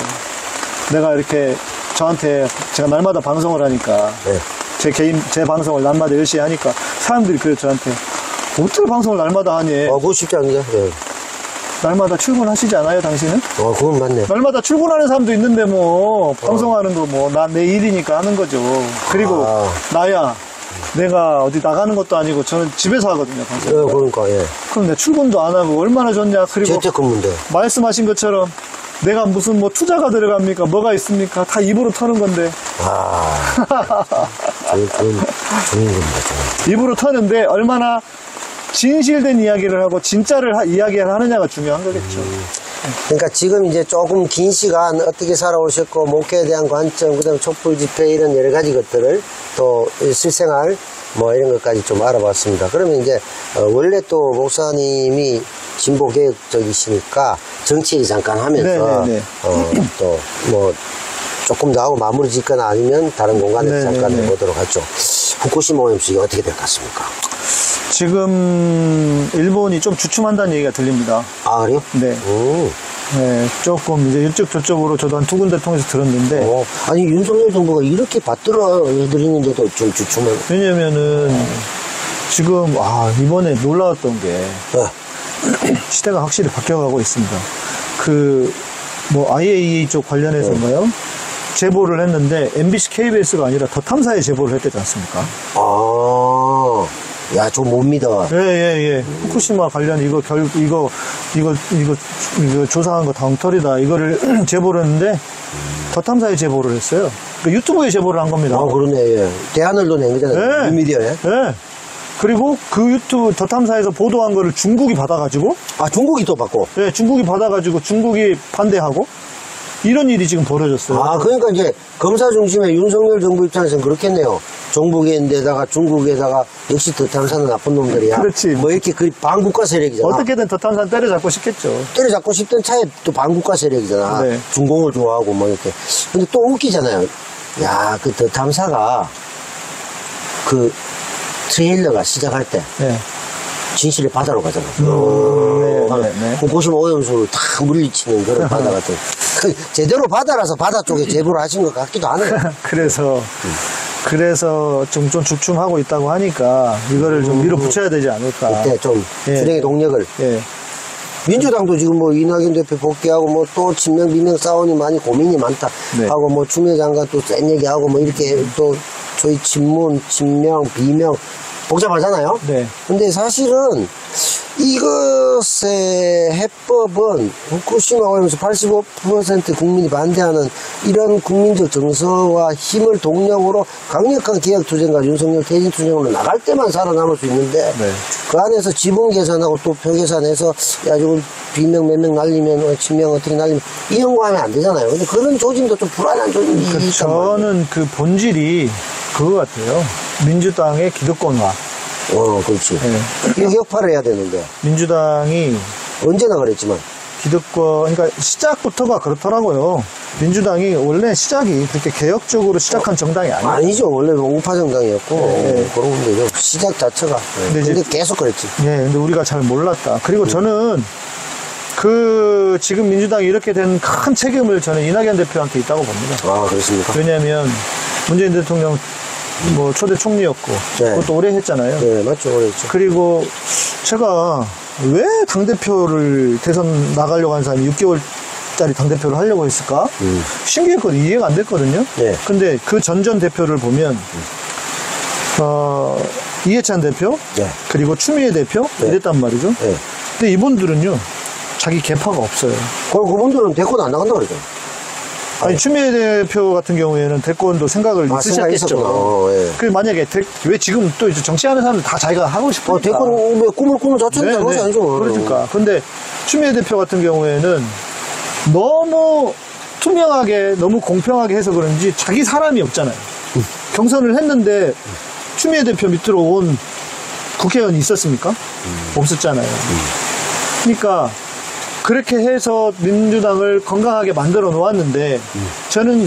내가 이렇게 저한테 제가 날마다 방송을 하니까 네. 제 개인 제 방송을 날마다 열심히 하니까 사람들이 그래요 저한테 어떻게 방송을 날마다 하니? 어, 그거 쉽지 않은데. 네. 날마다 출근하시지 않아요, 당신은? 어, 그건 맞네. 날마다 출근하는 사람도 있는데 뭐 방송하는 거 뭐 나 내 일이니까 하는 거죠. 그리고 아. 나야 내가 어디 나가는 것도 아니고 저는 집에서 하거든요, 방송. 어, 그러니까 예. 그럼 내 출근도 안 하고 얼마나 좋냐. 그리고 재택근무인데. 말씀하신 것처럼 내가 무슨 뭐 투자가 들어갑니까? 뭐가 있습니까? 다 입으로 터는 건데. 아, 그건 좋은 겁니다. 좋은. 입으로 터는데 얼마나 진실된 이야기를 하고 진짜를 하- 이야기를 하느냐가 중요한 거겠죠. 그러니까 지금 이제 조금 긴 시간 어떻게 살아오셨고 목회에 대한 관점, 그다음 촛불 집회 이런 여러 가지 것들을 또 실생활 뭐 이런 것까지 좀 알아봤습니다. 그러면 이제 어, 원래 또 목사님이 진보 개혁적이시니까 정치 얘기 잠깐 하면서 네, 네, 네. 어, 또 뭐 조금 더 하고 마무리 짓거나 아니면 다른 공간에서 네, 잠깐 네, 네. 해보도록 하죠. 후쿠시마 오염수가 어떻게 될 것 같습니까? 지금 일본이 좀 주춤한다는 얘기가 들립니다. 아, 그래요? 네. 음. 네, 조금 이제 이쪽 저쪽으로 저도 한 두 군데 통해서 들었는데 어, 아니 윤석열 정부가 이렇게 받들어 해드리는데도 좀 주춤한. 왜냐면은 지금 아 이번에 놀라웠던 게 네. 시대가 확실히 바뀌어가고 있습니다. 그 뭐 아이에이이에이 쪽 관련해서인가요? 제보를 했는데 엠비씨 케이비에스가 아니라 더 탐사에 제보를 했대지 않습니까? 아, 야, 좀 못 믿어. 예, 예, 예. 후쿠시마 관련 이거 결, 이거, 이거, 이거, 이거 조사한 거 다 엉터리다. 이거를 제보를 했는데, 더 탐사에 제보를 했어요. 그 유튜브에 제보를 한 겁니다. 아, 그러네. 예. 대안을 낸 거잖아요. 네. 뉴미디어에. 예. 그리고 그 유튜브 더 탐사에서 보도한 거를 중국이 받아가지고, 아, 중국이 또 받고. 예, 중국이 받아가지고 중국이 반대하고, 이런 일이 지금 벌어졌어요. 아, 그러니까 이제 검사 중심의 윤석열 정부 입장에서는 그렇겠네요. 종북인데다가 중국에다가 역시 더 탐사는 나쁜 놈들이야. 그렇지. 뭐 이렇게 그 반국가 세력이잖아. 어떻게든 더 탐사는 때려잡고 싶겠죠. 때려잡고 싶던 차에 또 반국가 세력이잖아. 네. 중공을 좋아하고 뭐 이렇게. 근데 또 웃기잖아요. 야, 그 더 탐사가 그 트레일러가 시작할 때 네. 진실의 바다로 가잖아. 네, 네, 네. 그 보시면 오염수를 다 물리치는 그런 바다 같은. 그 제대로 바다라서 바다 쪽에 제보를 하신 것 같기도 하네요. 그래서, 그래서 좀, 좀 주춤하고 있다고 하니까 이거를 좀 밀어붙여야 되지 않을까. 그때 좀 예. 주행의 동력을. 예. 민주당도 지금 뭐 이낙연 대표 복귀하고 뭐 또 친명 비명 싸우니 많이 고민이 많다 네. 하고 뭐 추미애 장관 또 센 얘기하고 뭐 이렇게 또 저희 친문, 친명, 비명 복잡하잖아요. 네. 근데 사실은 이것의 해법은 후쿠시마 오염수 팔십오 퍼센트 국민이 반대하는 이런 국민적 정서와 힘을 동력으로 강력한 개혁투쟁과 윤석열 퇴진투쟁으로 나갈 때만 살아남을 수 있는데 네. 그 안에서 지분 계산하고 또 표 계산해서 야 지금 비명 몇 명 날리면 친명 어떻게 날리면 이런 거 하면 안 되잖아요. 근데 그런 조짐도 좀 불안한 조짐이 그 있단 말이에요. 저는 그 본질이 그거 같아요. 민주당의 기득권화. 어, 그렇지. 예. 이거 격파를 해야 되는데 민주당이 언제나 그랬지만 기득권, 그러니까 시작부터가 그렇더라고요. 민주당이 원래 시작이 그렇게 개혁적으로 시작한 정당이 아니에요. 아니죠. 원래 우파 정당이었고 네. 어, 그런 건데요. 시작 자체가. 네. 근데 근데, 이제- 계속 그랬지. 예, 근데 우리가 잘 몰랐다. 그리고 저는 그 지금 민주당이 이렇게 된 큰 책임을 저는 이낙연 대표한테 있다고 봅니다. 아, 그렇습니까? 왜냐하면 문재인 대통령 뭐 초대 총리였고 네. 그것도 오래 했잖아요. 네, 맞죠. 그랬죠. 그리고 제가 왜 당대표를 대선 나가려고 하는 사람이 육 개월짜리 당대표를 하려고 했을까? 음. 신기했거든요. 이해가 안 됐거든요. 네. 근데 그 전전 대표를 보면, 어, 이해찬 대표, 네. 그리고 추미애 대표, 네. 이랬단 말이죠. 네. 근데 이분들은요, 자기 개파가 없어요. 그, 그분들은 대권 안 나간다 그러죠. 아니, 추미애 대표 같은 경우에는 대권도 생각을 아, 생각이 쓰셨겠죠. 있었구나. 어, 예. 그 만약에 대- 왜 지금 또 이제 정치하는 사람들 다 자기가 하고 싶으니까. 어, 대권 왜 꿈을 꾸는 자체는 잘못이 아니죠. 그러니까. 근데 추미애 대표 같은 경우에는 너무 투명하게, 너무 공평하게 해서 그런지 자기 사람이 없잖아요. 경선을 했는데 추미애 대표 밑으로 온 국회의원이 있었습니까? 없었잖아요. 그러니까 그렇게 해서 민주당을 건강하게 만들어 놓았는데 저는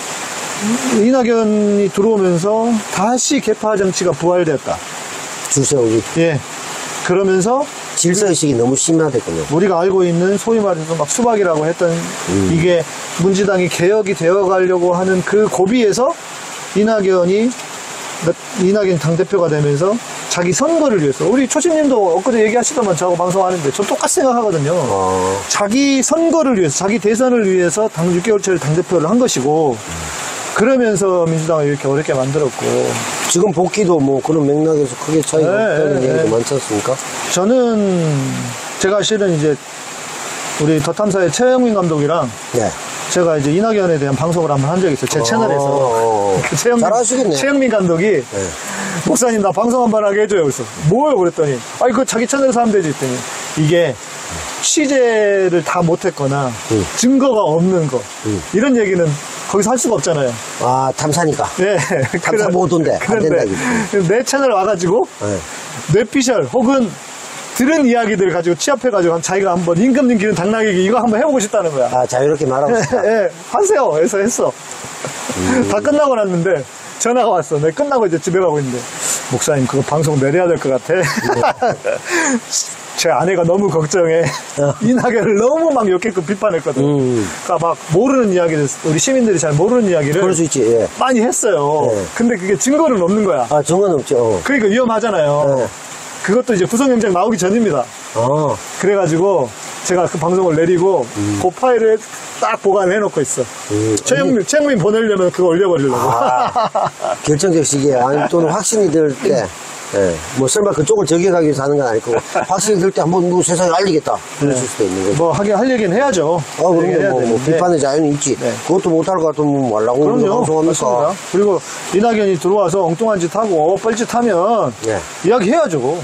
이낙연이 들어오면서 다시 개파 정치가 부활되었다. 주세우기. 예. 그러면서 질서의식이 너무 심화됐군요. 우리가 알고 있는 소위 말해서 막 수박이라고 했던 이게 민주당이 개혁이 되어 가려고 하는 그 고비에서 이낙연이 이낙연 당대표가 되면서 자기 선거를 위해서 우리 초심님도 엊그제 얘기하시더만 저하고 방송하는데 저 똑같이 생각하거든요. 어, 자기 선거를 위해서 자기 대선을 위해서 당 육 개월짜리 당대표를 한 것이고 그러면서 민주당을 이렇게 어렵게 만들었고 지금 복귀도 뭐 그런 맥락에서 크게 차이가 네, 없다는 네, 얘기도 네. 많지 않습니까? 저는 제가 실은 이제 우리 더 탐사의 최영민 감독이랑 네. 제가 이제 이낙연에 대한 방송을 한번 한 적이 있어요. 제 채널에서. 어, 그 최영민, 잘하시겠네. 최영민 감독이 네. 목사님 나 방송 한 번 하게 해줘요. 그래서 뭐요? 그랬더니 아니 그거 자기 채널에서 하면 되지 했더니 이게 취재를 다 못했거나 음. 증거가 없는 거 음. 이런 얘기는 거기서 할 수가 없잖아요. 아, 탐사니까. 예. 탐사 보도인데 안 된다. 이거. 내 채널 와가지고 네. 뇌피셜 혹은 들은 이야기들 가지고 취합해가지고 자기가 한번 임금님 기른 당나귀기 이거 한번 해보고 싶다는 거야. 아, 자유롭게 말하고 싶다. 예, 하세요. 해서 했어. 다 끝나고 났는데 전화가 왔어. 내가 끝나고 이제 집에 가고 있는데 목사님 그거 방송 내려야 될 것 같아. 제 아내가 너무 걱정해. 이낙연을 너무 막 욕했고 비판했거든. 음. 그러니까 막 모르는 이야기를 우리 시민들이 잘 모르는 이야기를 그럴 수 있지, 예. 많이 했어요. 네. 근데 그게 증거는 없는 거야. 아, 정은 없죠. 어. 그러니까 위험하잖아요. 네. 그것도 이제 구속영장 나오기 전입니다. 어. 그래가지고 제가 그 방송을 내리고 그 파일을 딱 보관해 놓고 있어. 음. 최영민, 최영민 보내려면 그거 올려버리려고. 아, 결정적 시기에, 아니, 또는 확신이 들 때, 예. 뭐 설마 그쪽을 저격하기 위해서 하는 건 아닐 거고 확실히 그럴 때 한번 뭐 세상에 알리겠다 그랬을 네. 수도 있는 거죠. 뭐 하긴 할 얘기는 해야죠. 아, 그럼요. 해야 뭐, 뭐 되는데. 비판의 자유는 있지. 네. 그것도 못할 것 같으면 말라고 그럼요. 방송합니까? 맞습니다. 그리고 이낙연이 들어와서 엉뚱한 짓 하고 뻘짓 하면 예. 이야기해야죠.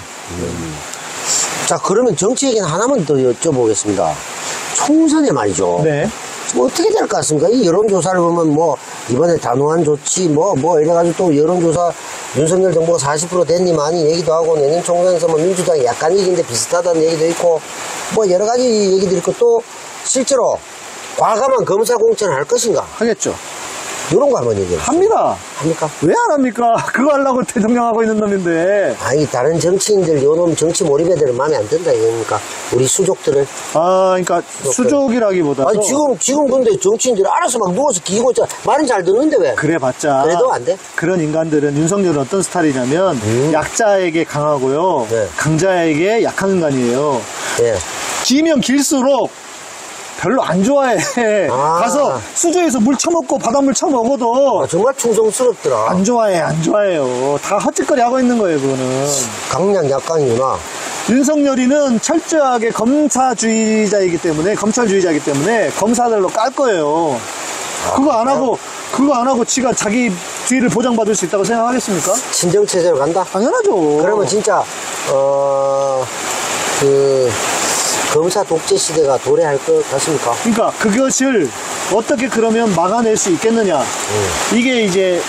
자, 그러면 정치 얘기는 하나만 더 여쭤보겠습니다. 총선에 말이죠. 네. 뭐 어떻게 될 것 같습니까? 이 여론조사를 보면 뭐 이번에 단호한 조치 뭐 뭐 이래가지고 또 여론조사 윤석열 정부가 사십 퍼센트 됐니 많이 얘기도 하고 내년 총선에서 뭐 민주당이 약간 이긴데 비슷하다는 얘기도 있고 뭐 여러 가지 얘기들이 있고 또 실제로 과감한 검사 공천을 할 것인가 하겠죠. 이런 거 한번 얘기해 주세요. 합니다. 합니까? 왜 안 합니까? 그거 하려고 대통령 하고 있는 놈인데. 아니 다른 정치인들 요놈 정치 몰입 애들은 마음에 안 든다 이겁니까? 우리 수족들은 아, 그러니까 수족이라기보다도 아니 지금 지금 근데 정치인들이 알아서 막 누워서 기고 있잖아. 말은 잘 듣는데 왜? 그래봤자 그래도 안 돼? 그런 인간들은 윤석열은 어떤 스타일이냐면 음. 약자에게 강하고요. 네. 강자에게 약한 인간이에요. 예. 기면 길수록 별로 안 좋아해. 아. 가서 수조에서 물 처먹고 바닷물 처먹어도 아, 정말 충성스럽더라. 안 좋아해, 안 좋아해요. 다 헛짓거리 하고 있는 거예요, 그거는. 강약 약강이구나. 윤석열이는 철저하게 검사주의자이기 때문에, 검찰주의자이기 때문에 검사들로 깔 거예요. 그거 안 하고, 그거 안 하고 지가 자기 뒤를 보장받을 수 있다고 생각하겠습니까? 친정체제로 간다? 당연하죠. 그러면 진짜, 어, 그, 검사 독재 시대가 도래할 것 같습니까? 그러니까 그것을 어떻게 그러면 막아낼 수 있겠느냐. 음. 이게 이제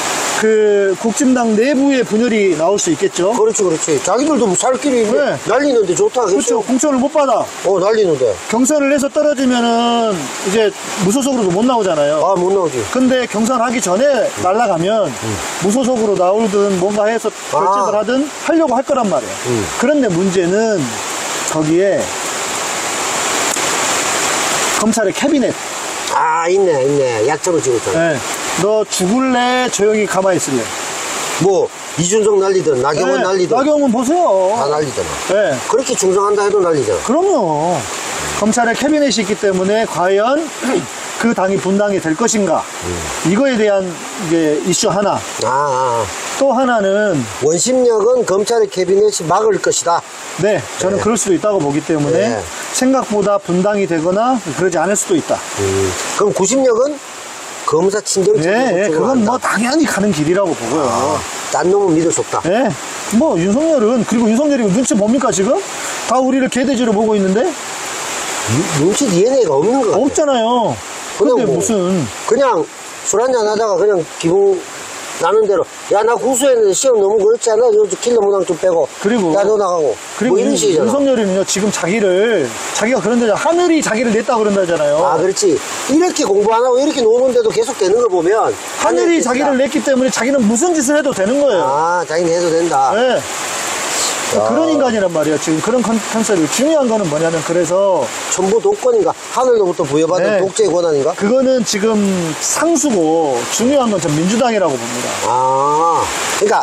그 국진당 내부의 분열이 나올 수 있겠죠. 그렇지, 그렇지. 자기들도 살 길이 있는데 네. 날리는데 좋다. 그렇죠. 공천을 못 받아. 어, 날리는데. 경선을 해서 떨어지면은 이제 무소속으로도 못 나오잖아요. 아, 못 나오지. 근데 경선하기 전에 날아가면 무소속으로 나오든 뭔가 해서 결집을 아. 하든 하려고 할 거란 말이에요. 음. 그런데 문제는 거기에 검찰의 캐비넷. 아, 있네, 있네. 약점을 지고 있잖아. 네. 너 죽을래? 조용히 가만히 있을래? 뭐, 이준석 날리든, 나경원 네, 날리든. 나경원 보세요. 다 날리잖아. 네. 그렇게 충성한다 해도 날리잖아. 그럼요. 검찰의 캐비넷이 있기 때문에 과연 그 당이 분당이 될 것인가. 음. 이거에 대한 이제 이슈 하나. 아, 아, 또 하나는 원심력은 검찰의 캐비넷이 막을 것이다. 네, 저는 그럴 수도 있다고 보기 때문에 네. 생각보다 분당이 되거나 그러지 않을 수도 있다. 음. 그럼 구심력은 검사 친정체제 네, 예, 그건 뭐 당연히 가는 길이라고 보고요. 아, 딴 놈은 믿을 수 없다. 예, 뭐 윤석열은 그리고 윤석열이 눈치 뭡니까 지금? 다 우리를 개돼지로 보고 있는데 유- 눈치 디엔에이가 없는 거 같아. 없잖아요. 그냥 근데 뭐, 무슨 그냥 술 한잔 하다가 그냥 기분 나는 대로 야 나 구수했는데 시험 너무 그렇지 않아? 요 킬러 무당 좀 빼고 그리고 야 너 나가고 그리고 뭐 이런 윤- 식이잖아. 윤석열이는요 지금 자기를 자기가 그런 데잖아. 하늘이 자기를 냈다 그런다잖아요. 아 그렇지. 이렇게 공부 안 하고 이렇게 노는데도 계속 되는 거 보면 하늘이 하늘이 자기를 냈기 때문에 자기는 무슨 짓을 해도 되는 거예요. 아 자기는 해도 된다. 네. 야. 그런 인간이란 말이에요. 지금 그런 컨, 컨셉이 중요한 거는 뭐냐면 그래서 전부 독권인가? 하늘로부터 부여받은 네. 독재의 권한인가? 그거는 지금 상수고 중요한 건 전 민주당이라고 봅니다. 아 그러니까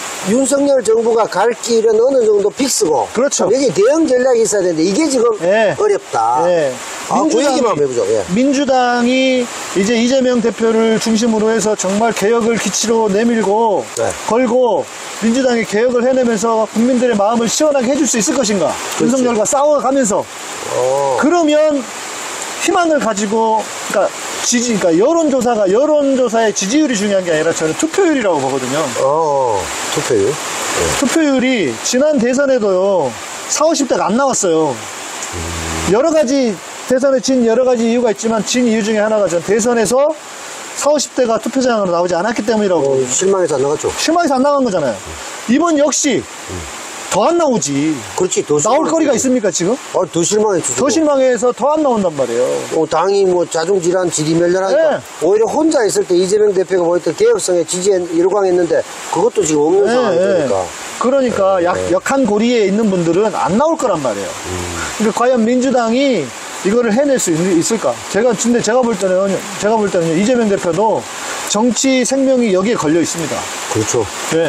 윤석열 정부가 갈 길은 어느 정도 픽스고 그렇죠. 여기 대응 전략이 있어야 되는데 이게 지금 네. 어렵다. 네. 아, 그 얘기만 한번 해보죠. 예. 민주당이 이제 이재명 대표를 중심으로 해서 정말 개혁을 기치로 내밀고 네. 걸고 민주당이 개혁을 해내면서 국민들의 마음을 시원하게 해줄 수 있을 것인가. 윤석열과 싸워가면서 어. 그러면 희망을 가지고 그러니까 지지 그러니까 여론조사가 여론조사의 지지율이 중요한 게 아니라 저는 투표율이라고 보거든요. 어, 투표율. 투표율이 지난 대선에도요 사십, 오십 대가 안 나왔어요. 여러 가지 대선에 진 여러 가지 이유가 있지만 진 이유 중에 하나가 전 대선에서 사십, 오십 대가 투표장으로 나오지 않았기 때문이라고 어, 보거든요. 실망해서 안 나갔죠. 실망해서 안 나간 거잖아요. 이번 역시 더 안 나오지. 그렇지, 더 나올 실망했지. 거리가 있습니까 지금? 어, 더 실망했지. 더 실망해서 더 안 나온단 말이에요. 어, 당이 뭐 자중질환 지리멸렬하니까 네. 오히려 혼자 있을 때 이재명 대표가 보였던 개혁성에 지지에 열광했는데 그것도 지금 없는 네, 상황이니까. 네. 그러니까 약, 약한 고리에 있는 분들은 안 나올 거란 말이에요. 그러니까 과연 민주당이 이거를 해낼 수 있, 있을까? 제가 근데 제가 볼 때는 제가 볼 때는 이재명 대표도 정치 생명이 여기에 걸려 있습니다. 그렇죠. 네.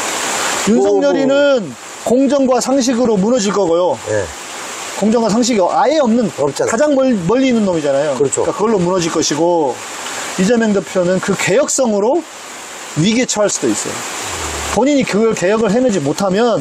윤석열이는 공정과 상식으로 무너질 거고요. 예. 공정과 상식이 아예 없는 없잖아. 가장 멀, 멀리 있는 놈이잖아요. 그렇죠. 그러니까 그걸로 무너질 것이고 이재명 대표는 그 개혁성으로 위기에 처할 수도 있어요. 본인이 그걸 개혁을 해내지 못하면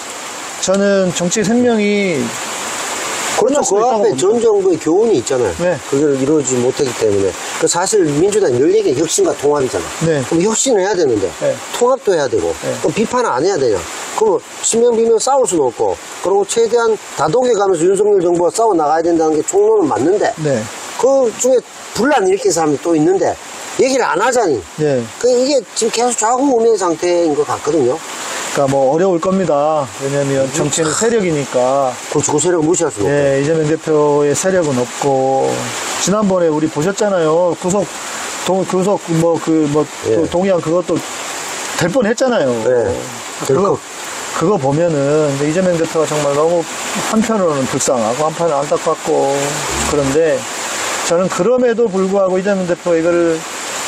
저는 정치 생명이 그렇죠. 그 앞에 전 정부의 교훈이 있잖아요. 네. 그걸 이루어지지 못하기 때문에. 그 사실 민주당이 늘 얘기해 혁신과 통합이잖아. 네. 그럼 혁신을 해야 되는데 네. 통합도 해야 되고 네. 그럼 비판을 안 해야 되냐. 그럼 신명비명 싸울 수도 없고 그리고 최대한 다독해 가면서 윤석열 정부가 싸워 나가야 된다는 게 총론은 맞는데 네. 그 중에 분란 일으킨 사람이 또 있는데 얘기를 안 하자니. 네. 그 이게 지금 계속 좌우우면 상태인 것 같거든요. 그러니까 뭐 어려울 겁니다. 왜냐면 정치는 세력이니까. 그렇죠. 그 세력을 무시할 수는 없고. 네, 이재명 대표의 세력은 없고 지난번에 우리 보셨잖아요. 구속 동 구속 뭐 그 뭐 예. 동의안 그것도 될 뻔했잖아요. 네. 그거 그거 보면은 이제 이재명 대표가 정말 너무 한편으로는 불쌍하고 한편으로는 안타깝고 그런데 저는 그럼에도 불구하고 이재명 대표가 이거를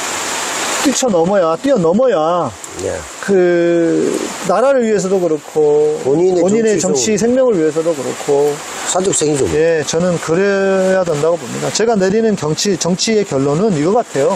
뛰쳐넘어야 뛰어넘어야 네. 그 나라를 위해서도 그렇고 본인의, 본인의 정치적- 정치 생명을 위해서도 그렇고 사적 책임져. 예 저는 그래야 된다고 봅니다. 제가 내리는 정치 정치의 결론은 이거 같아요.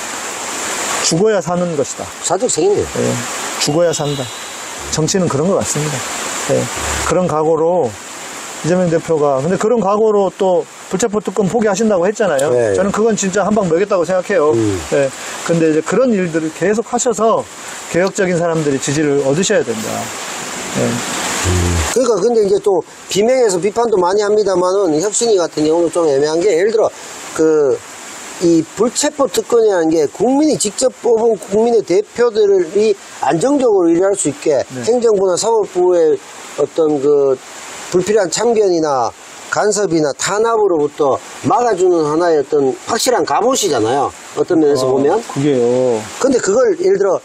죽어야 사는 것이다. 사적 책임이에요. 예, 죽어야 산다. 정치는 그런 것 같습니다. 예, 그런 각오로 이재명 대표가 근데 그런 각오로 또 불체포 특권 포기하신다고 했잖아요. 네. 저는 그건 진짜 한 방 먹였다고 생각해요. 음. 예, 근데 이제 그런 일들을 계속 하셔서 개혁적인 사람들이 지지를 얻으셔야 된다. 예. 그러니까 근데 이제 또 비명에서 비판도 많이 합니다만은 혁신위 같은 경우는 좀 애매한 게 예를 들어 그 이 불체포 특권이라는 게 국민이 직접 뽑은 국민의 대표들이 안정적으로 일할 수 있게 행정부나 사법부의 어떤 그 불필요한 참견이나 간섭이나 탄압으로부터 막아주는 하나의 어떤 확실한 갑옷이잖아요. 어떤 면에서 보면. 그게요. 근데 그걸 예를 들어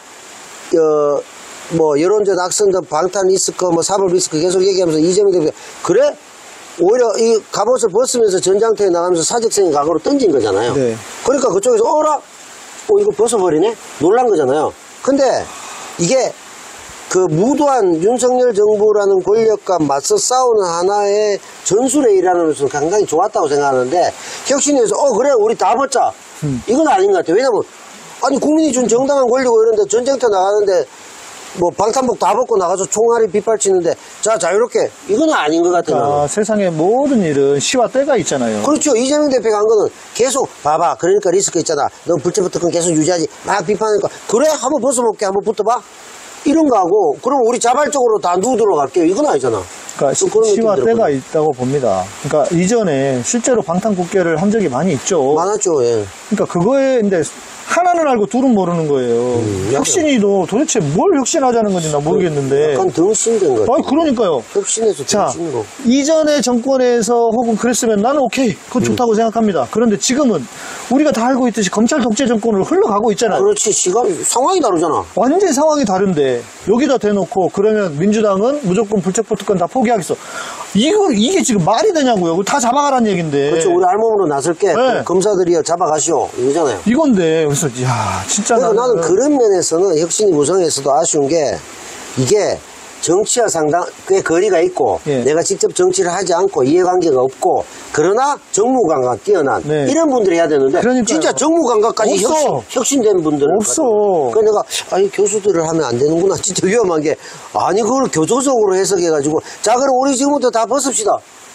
어, 뭐 여론전 악성적 방탄 리스크 뭐 사법 리스크 계속 얘기하면서 이재명 대표 그래? 오히려 이 갑옷을 벗으면서 전장터에 나가면서 사직생의 각오로 던진 거잖아요. 네. 그러니까 그쪽에서 어라? 어 이거 벗어버리네? 놀란 거잖아요. 근데 이게 그 무도한 윤석열 정부라는 권력과 맞서 싸우는 하나의 전술에 일하는 것은 굉장히 좋았다고 생각하는데 혁신에서 어 그래 우리 다 벗자 음. 이건 아닌 것 같아요. 왜냐면 아니 국민이 준 정당한 권리고 이런데 전쟁터 나가는데 뭐 방탄복 다 벗고 나가서 총알이 빗발치는데 자 자유롭게 이건 아닌 것 같아요. 그러니까 세상의 모든 일은 시와 때가 있잖아요. 그렇죠. 이재명 대표가 한 거는 계속 봐봐 그러니까 리스크 있잖아. 너 불체포 특권 계속 유지하지 막 비판하니까 그래 한번 벗어볼게 한번 붙어봐 이런 거 하고 그럼 우리 자발적으로 다 누구들어 갈게요 이건 아니잖아. 그러니까 시, 그런 시와 느낌 때가 들었거든요. 있다고 봅니다. 그러니까 이전에 실제로 방탄국회를 한 적이 많이 있죠. 많았죠. 예. 그러니까 그거에 근데 하나는 알고 둘은 모르는 거예요. 음, 혁신이도 도대체 뭘 혁신하자는 건지 나 모르겠는데. 약간 등신된 거. 아니 그러니까요. 혁신에서 자, 등신으로. 이전의 정권에서 혹은 그랬으면 나는 오케이, 그건 좋다고 생각합니다. 그런데 지금은 우리가 다 알고 있듯이 검찰 독재 정권으로 흘러가고 있잖아요. 그렇지. 시간 상황이 다르잖아. 완전히 상황이 다른데 여기다 대놓고 그러면 민주당은 무조건 불체포 특권 다 포기하겠어. 이거 이게 지금 말이 되냐고요. 다 잡아가라는 얘긴데. 그렇죠. 우리 알몸으로 나설게 네. 검사들이여 잡아가시오 이거잖아요. 이건데 그래서 야 진짜 그러니까 나는 나는 그런 면에서는 혁신이 구성에서도 아쉬운 게 이게 정치와 상당 꽤 거리가 있고 예. 내가 직접 정치를 하지 않고 이해관계가 없고 그러나 정무감각 뛰어난 네. 이런 분들이 해야 되는데 그러니까요. 진짜 정무감각까지 없어. 혁신, 혁신된 분들은 없어. 그래서 내가 아니 교수들을 하면 안 되는구나 진짜 위험한 게 아니 그걸 교조적으로 해석해가지고 자 그럼 우리 지금부터 다 벗읍시다.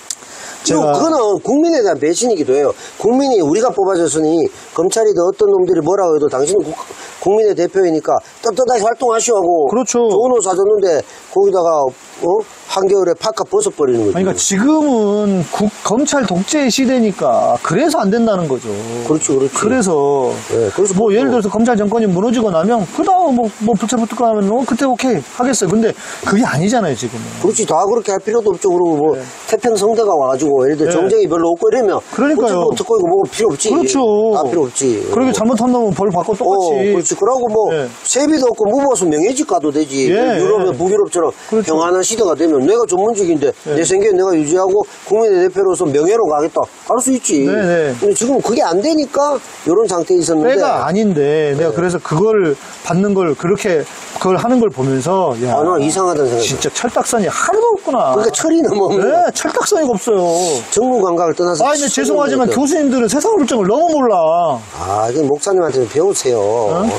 제가- 그거는 국민에 대한 배신이기도 해요. 국민이 우리가 뽑아줬으니 검찰이든 어떤 놈들이 뭐라고 해도 당신은 국, 국민의 대표이니까 떳떳하게 활동하시오 하고 그렇죠. 좋은 옷 사줬는데 거기다가 어? 한겨울에 파카 벗어버리는 거죠. 아니, 그러니까 지금은 국, 검찰 독재 시대니까 그래서 안 된다는 거죠. 그렇죠, 그렇죠. 그래서 네, 그래서 뭐 뭐- 예를 들어서 검찰 정권이 무너지고 나면 그다음 뭐, 뭐 불체포 특권하면 뭐 그때 오케이 하겠어요. 근데 그게 아니잖아요 지금은. 그렇지 다 그렇게 할 필요도 없죠. 그리고 뭐 태평성대가 와가지고 예를 들어 네. 정쟁이 별로 없고 이러면 그러니까요. 듣고 이거 뭐 필요 없지. 그렇죠. 다 필요 없지. 그렇게 잘못한 놈은 벌 받고 어, 똑같이. 그렇지. 그러고 뭐 네. 세비도 없고 무보수 명예직 가도 되지. 예, 유럽의 예. 북유럽처럼 그렇죠. 평안한 시대가 되면 내가 전문직인데 내 생계 내가 유지하고 국민의 대표로서 명예로 가겠다. 갈 수 있지. 네, 네. 근데 지금 그게 안 되니까 이런 상태에 있었는데. 때가 아닌데 내가 그래서 그걸 받는 걸 그렇게 그걸 하는 걸 보면서 야 아, 나 이상하다는 생각이 진짜 철딱선이 하나도 없구나. 그러니까 철이 너무 없는 네, 철딱선이 없어요. 정무 감각을 떠나서. 아, 근데 철이 죄송하지만 없는 것 같아요. 교수님들은 세상 물정을 너무 몰라. 아, 이건 목사님한테 배우세요.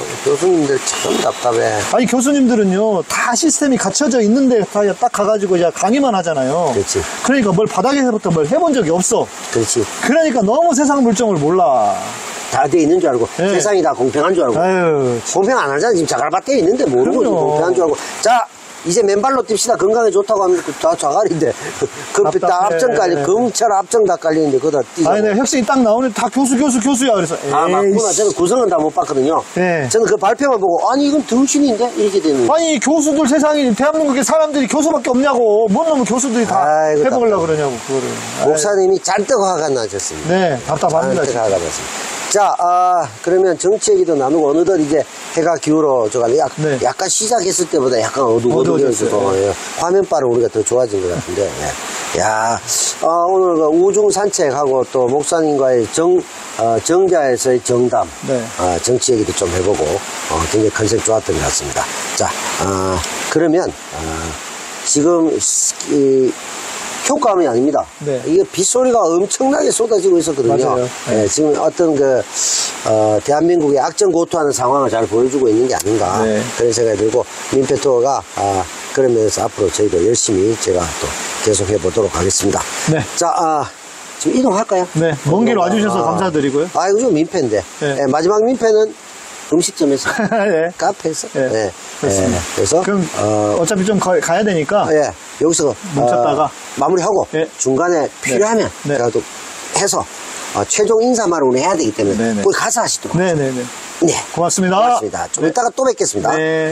교수님들 참 답답해. 아니 교수님들은요 다 시스템이 갖춰져 있는데 다 딱 가가지고 이제 강의만 하잖아요. 그렇지. 그러니까 뭘 바닥에서부터 뭘 해본 적이 없어. 그렇지. 그러니까 너무 세상 물정을 몰라. 다 돼 있는 줄 알고 네. 세상이 다 공평한 줄 알고 아유, 공평 안 하잖아. 지금 자갈밭에 있는데 모르고 그럼요. 공평한 줄 알고. 자 이제 맨발로 뜁시다. 건강에 좋다고 하면 다 자갈인데 그 다 답답해. 앞정 깔리 검찰 앞정 다 깔리는데 그거 다 뛰고. 아니 내가 혁신이 딱 나오는데 다 교수 교수 교수야. 그래서 아 맞구나. 에이씨. 저는 구성은 다 못 봤거든요. 네. 저는 그 발표만 보고 아니 이건 등신인데 이렇게 되는. 아니 교수들 세상에 대한민국에 사람들이 교수밖에 없냐고. 뭔 놈의 교수들이 다 아이고, 해보려고 그러냐고 그거를. 목사님이 잔뜩 화가 나셨습니다. 네 답답합니다. 잔뜩 화가 났습니다. 자, 아, 그러면 정치 얘기도 나누고 어느덧 이제 해가 기울어져가지고 약, 네. 약간 시작했을 때보다 약간 어두워져서 어두워졌어요. 예, 화면빨은 우리가 더 좋아진 것 같은데. 예. 야, 아, 오늘 그 우중 산책하고 또 목사님과의 정, 어, 정자에서의 정담, 네. 아, 정치 얘기도 좀 해보고 어, 굉장히 컨셉 좋았던 것 같습니다. 자, 아, 그러면 아, 지금 이, 효과음이 아닙니다. 네. 이게 빗소리가 엄청나게 쏟아지고 있었거든요. 맞아요. 예, 지금 어떤 그, 어, 대한민국의 악정고투하는 상황을 잘 보여주고 있는 게 아닌가. 네. 그런 생각이 들고, 민폐 투어가, 아, 그러면서 앞으로 저희도 열심히 제가 또 계속 해보도록 하겠습니다. 네. 자, 아, 지금 이동할까요? 네, 먼 길 와주셔서 아, 감사드리고요. 아, 이거 좀 민폐인데. 네. 예, 마지막 민폐는 음식점에서, 네. 카페에서. 네, 예, 그렇습니다. 예, 그래서, 그럼 어, 어차피 좀 가, 가야 되니까 예, 여기서 멈췄다가. 어, 마무리하고 예. 중간에 필요하면 네. 제가 또 해서 어, 최종 인사말을 오늘 해야 되기 때문에 네, 네. 거기 가서 하시도록 네네네. 네. 고맙습니다. 고맙습니다. 좀 네. 이따가 또 뵙겠습니다. 네.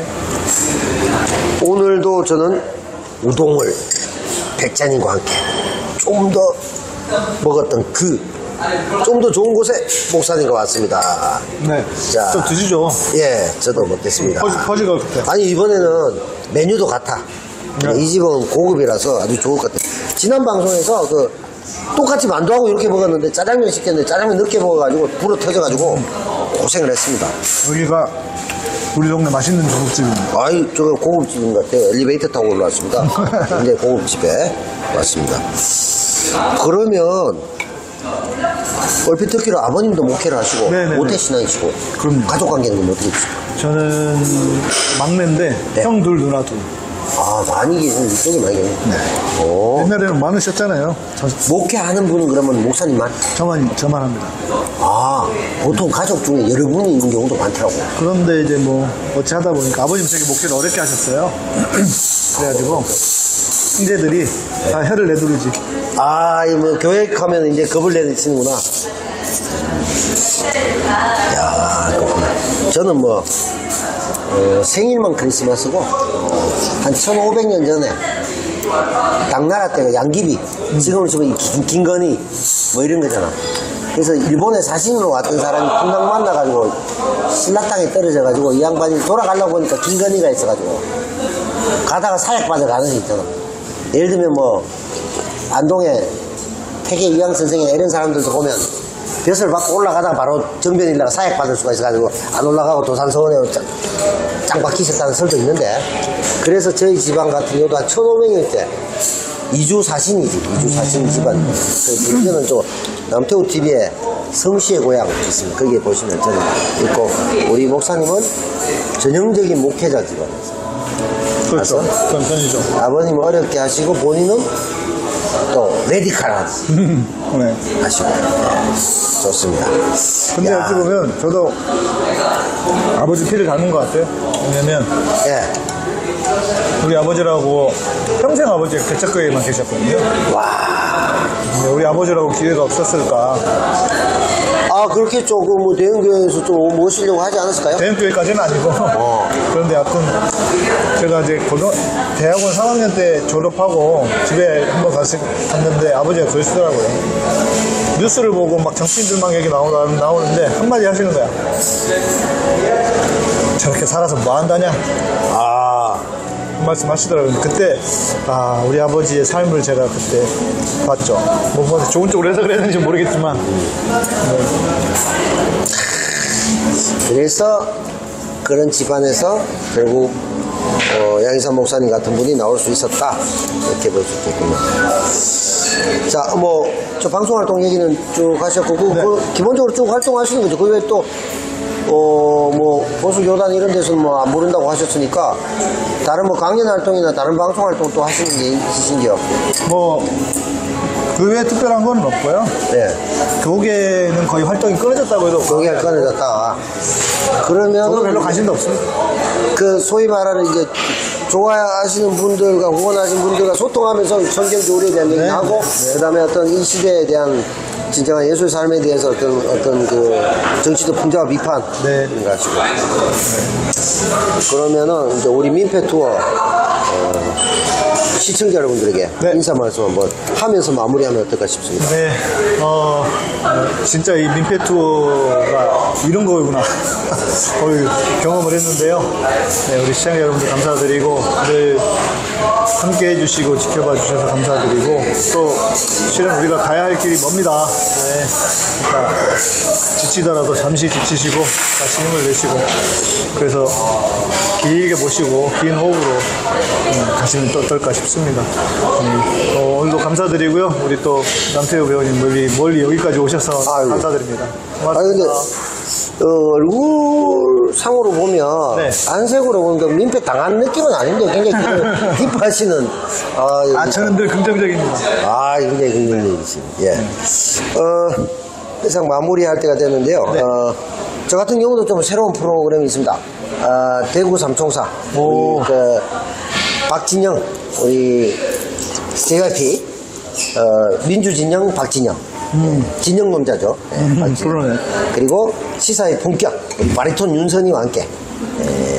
오늘도 저는 우동을 백자님과 함께 좀 더 먹었던 그 좀 더 좋은 곳에 목사님과 왔습니다. 네. 자. 좀 드시죠. 예, 저도 먹겠습니다. 퍼지, 퍼지가 그때. 아니 이번에는 메뉴도 같아. 네. 이 집은 고급이라서 아주 좋을 것 같아. 지난 방송에서 그 똑같이 만두하고 이렇게 먹었는데 짜장면 시켰는데 짜장면 늦게 먹어가지고 불어 터져가지고 고생을 했습니다. 여기가 우리 동네 맛있는 중국집입니다. 아이 저거 고급집인 것 같아요. 엘리베이터 타고 올라왔습니다. 굉장히 고급집에 왔습니다. 그러면 얼핏 듣기로 아버님도 목회를 하시고 네네네. 모태신앙이시고 그럼요. 가족관계는 어떻게 되시죠? 저는 막내인데 네. 형 둘 누나 둘. 아 많이 계시는 이쪽에 많이 계시네. 네. 오. 옛날에는 많으셨잖아요. 저, 목회하는 분은 그러면 목사님만? 저만 저만 합니다. 아, 보통 가족 중에 여러 분이 있는 경우도 많더라고요. 그런데 이제 뭐 어찌 하다 보니까 아버님 되게 목회를 어렵게 하셨어요. 그래가지고 형제들이 다 혀를 내두르지. 아, 이 뭐 교회 가면 이제 겁을 내시는구나. 야, 그렇구나. 저는 뭐 어, 생일만 크리스마스고 한 천오백 년 전에 당나라 때가 양귀비, 지금은 좀 긴, 김건희 뭐 이런 거잖아. 그래서 일본에 사신으로 왔던 사람이 풍랑 만나가지고 신라땅에 떨어져가지고 이 양반이 돌아가려고 보니까 김건희가 있어가지고 가다가 사약받아 가는 게 있잖아. 예를 들면 뭐 안동에 태계 이황 선생이나 이런 사람들도 보면 벼슬 받고 올라가다가 바로 정변일다가 사약받을 수가 있어가지고 안 올라가고 도산서원에 짱, 짱 박히셨다는 설도 있는데, 그래서 저희 집안 같은 경우도 한 천오백 년 때 이주 사신이지, 이주 사신 집안. 그 이거는 좀 남태우 티비에 성씨의 고향 있습니다. 거기에 보시면 저는 있고, 우리 목사님은 전형적인 목회자 집안에서 그렇죠. 그런 편이죠. 아버님 어렵게 하시고 본인은 또 레디칼한 네. 하시고. 네, 좋습니다. 근데 야, 어찌 보면 저도 아버지 피를 닮은 것 같아요. 왜냐면 예. 우리 아버지라고 평생 아버지가 개척교회에만 계셨거든요. 와. 근데 우리 아버지라고 기회가 없었을까. 아, 그렇게 조금 뭐 대형교회에서 좀 모시려고 하지 않았을까요? 대형교회까지는 아니고. 어. 그런데 하여튼 제가 이제 고등, 대학원 삼 학년 때 졸업하고 집에 한번 갔, 갔는데 아버지가 그러시더라고요. 뉴스를 보고 막 정치인들만 얘기 나오다, 나오는데 한마디 하시는 거야. 저렇게 살아서 뭐 한다냐? 아. 그 말씀 하시더라고요. 그때, 아, 우리 아버지의 삶을 제가 그때 봤죠. 뭐, 뭐 좋은 쪽으로 해서 그랬는지 모르겠지만. 그래서 그런 집안에서 결국 어, 양희삼 목사님 같은 분이 나올 수 있었다, 이렇게 볼 수 있겠군요. 자, 뭐 저 방송활동 얘기는 쭉 하셨고 그, 네. 그 기본적으로 쭉 활동하시는 거죠. 그 외에 또 어, 뭐, 보수교단 이런 데서는 뭐, 안 모른다고 하셨으니까, 다른 뭐, 강연 활동이나 다른 방송 활동 또 하시는 게 있으신지요? 뭐, 그 외에 특별한 건 없고요. 네. 교계는 거의 활동이 끊어졌다고 해도 교계가 끊어졌다. 그러면. 저도 별로 관심도 없습니다. 그, 소위 말하는 이제, 좋아하시는 분들과 후원하시는 분들과 소통하면서 성경 교리에 대한 얘기 네. 하고, 그 다음에 어떤 이 시대에 대한 진정한 예술 삶에 대해서 어떤, 어떤 그, 정치적 풍자와 비판. 네. 가지고. 그러면은, 이제 우리 민폐 투어, 어, 시청자 여러분들에게 네. 인사 말씀 한번 하면서 마무리하면 어떨까 싶습니다. 네, 어, 진짜 이 민폐 투어가 이런 거구나. 거의 경험을 했는데요. 네, 우리 시청자 여러분들 감사드리고, 늘 함께 해주시고, 지켜봐 주셔서 감사드리고, 또, 실은 우리가 가야 할 길이 멉니다. 네, 그러니까 지치더라도 잠시 지치시고, 다시 힘을 내시고, 그래서 길게 모시고, 긴 호흡으로 음, 가시면 또 어떨까 싶습니다. 음, 어, 오늘도 감사드리고요. 우리 또 남태우 배우님 멀리, 멀리 여기까지 오셔서 아이고. 감사드립니다. 아 근데 어, 얼굴 상으로 보면 네. 안색으로 보면 그 민폐 당한 느낌은 아닌데 굉장히 기뻐하시는 아, 여기 아, 저는 늘 긍정적입니다. 아 굉장히 긍정적이십니다. 예. 어, 이상 마무리할 때가 됐는데요. 네. 어, 저 같은 경우도 좀 새로운 프로그램이 있습니다. 아, 대구 삼총사 오. 우리 그 박진영 우리 제이와이피 어, 민주진영 박진영 음. 진영 놈자죠. 네, 음, 박진영. 그러네. 그리고 시사의 본격 우리 바리톤 윤선이와 함께 에,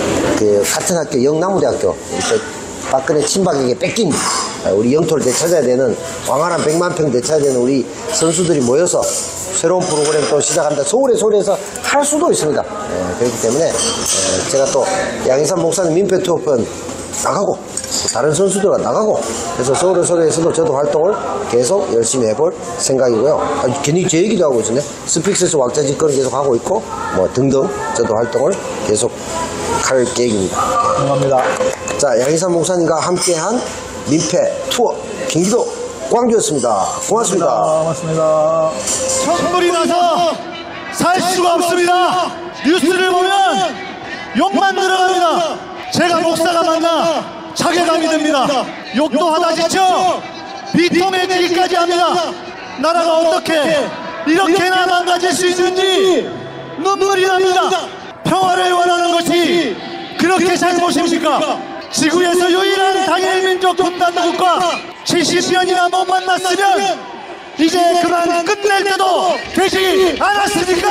그 같은 학교 영남대학교 그 박근혜 친박에게 뺏긴 우리 영토를 되찾아야 되는 왕활한 백만 평 되찾아야 되는 우리 선수들이 모여서 새로운 프로그램 또 시작한다. 서울의 소리에서 할 수도 있습니다. 에, 그렇기 때문에 에, 제가 또 양희삼 목사님 민폐 투어편 나가고 또 다른 선수들과 나가고 그래서 서울의 소리에서도 저도 활동을 계속 열심히 해볼 생각이고요. 아, 괜히 제 얘기도 하고 있었네. 스픽스에스 왁자지껄은 계속 하고 있고 뭐 등등 저도 활동을 계속 할 계획입니다. 감사합니다. 자, 양희삼 목사님과 함께한 민폐 투어 경기도 광주였습니다. 고맙습니다. 고맙습니다. 천불이 나서 살 수가 없습니다. 뉴스를 보면 욕만 들어갑니다. 제가 목사가 만나 자괴감이 듭니다. 욕도 하다 지쳐 비통해지기까지 합니다. 나라가 어떻게 이렇게나 망가질 수 있는지 눈물이 납니다. 평화를 원하는 것이 그렇게 잘못입니까? 지구에서 유일한 당일민족 분단국가 칠십 년이나 못 만났으면 이제 그만 끝낼 때도 되지 않았습니까?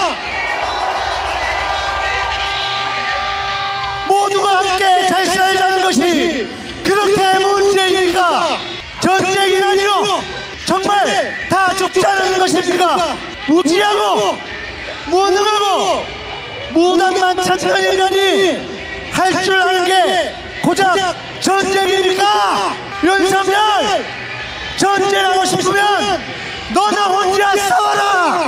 모두가 함께 잘 살자는 것이 그렇게 문제입니까? 전쟁이라니요? 정말 다 죽자는 것입니까? 무지하고 무능하고 무당만 찾는 인간이 할 줄 아는 게 고작 전쟁입니까? 윤석열 전쟁하고 싶으면 너나 혼자 싸워라.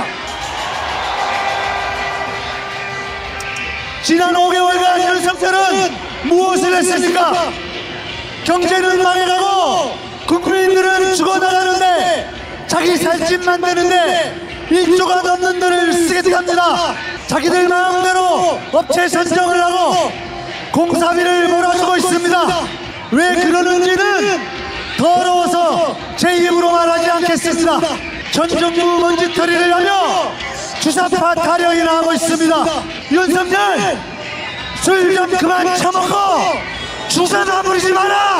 지난 오 개월간 윤석열은 무엇을 했습니까? 경제는 망해가고 국민들은 죽어나가는데 자기 살집 만드는데 일조가 넘는 돈을 쓰겠답니다. 자기들 마음대로 업체 선정을 하고 공사비를 몰아주고 있습니다. 왜 그러는지는 더러워서 제 입으로 말하지 않겠습니다. 전 정부 먼지털이를 하며 주사파 타령이나 하고 있습니다. 윤석열 술 좀 그만 처먹고 주사나 부리지 마라.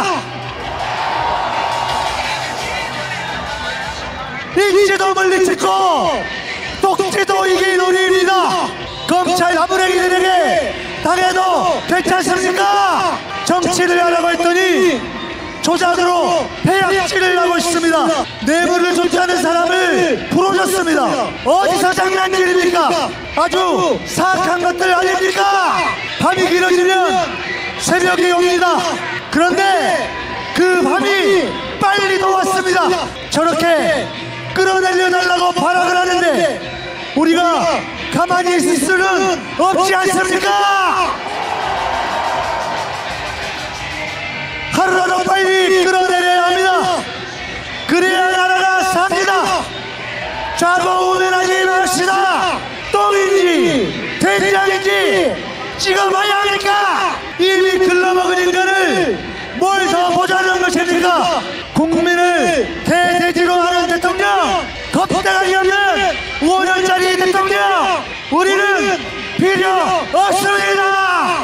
일지도 물리치고 독재도 이긴 우리입니다. 검찰 아무랭이들에게 당해도 괜찮습니까? 정치를 하라고 했더니 조작으로 폐악질을 하고 있습니다. 뇌물을 줬지 않은 사람을 풀어줬습니다. 어디서 장난질입니까? 아주 사악한 것들 아닙니까? 밤이 길어지면 새벽이 옵니다. 그런데 그 밤이 빨리도 왔습니다. 저렇게 끌어내려달라고 발악을 하는데 우리가 가만히 있을 수는 없지 않습니까? 하루라도 빨리 끌어내려야 합니다. 그래야 나라가 삽니다. 좌고우면하지 맙시다. 똥인지 된장인지 찍어봐야 하니까 이미 글러먹은 인간을 뭘 더 보자는 것입니까? 국민을 대대지로 하는 대통령, 겁대가리 없는 오 년짜리 대통령, 우리는 필요 없습니다.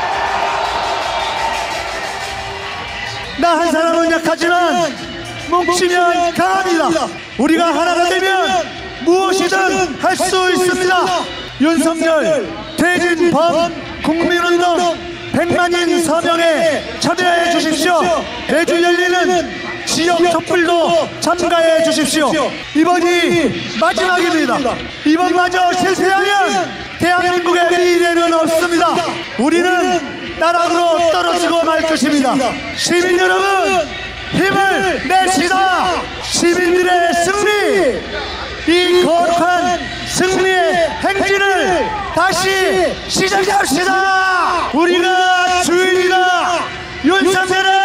나 한 사람은 약하지만 뭉치면 강합니다. 우리가 하나가 되면 무엇이든 할 수 있습니다. 윤석열, 대진범, 국민운동, 백만인 서명에 참여해 주십시오. 매주 열리는 지역 촛불도 참가해 주십시오. 이번이 마지막입니다. 이번마저 실패하면 대한민국의 미래는 없습니다. 우리는 나락으로 떨어지고 말 것입니다. 시민 여러분, 힘을 내시다. 시민들의 승리, 이 거룩한 승리의 행진을 다시 시작합시다. 우리가 주인이다. 윤석열은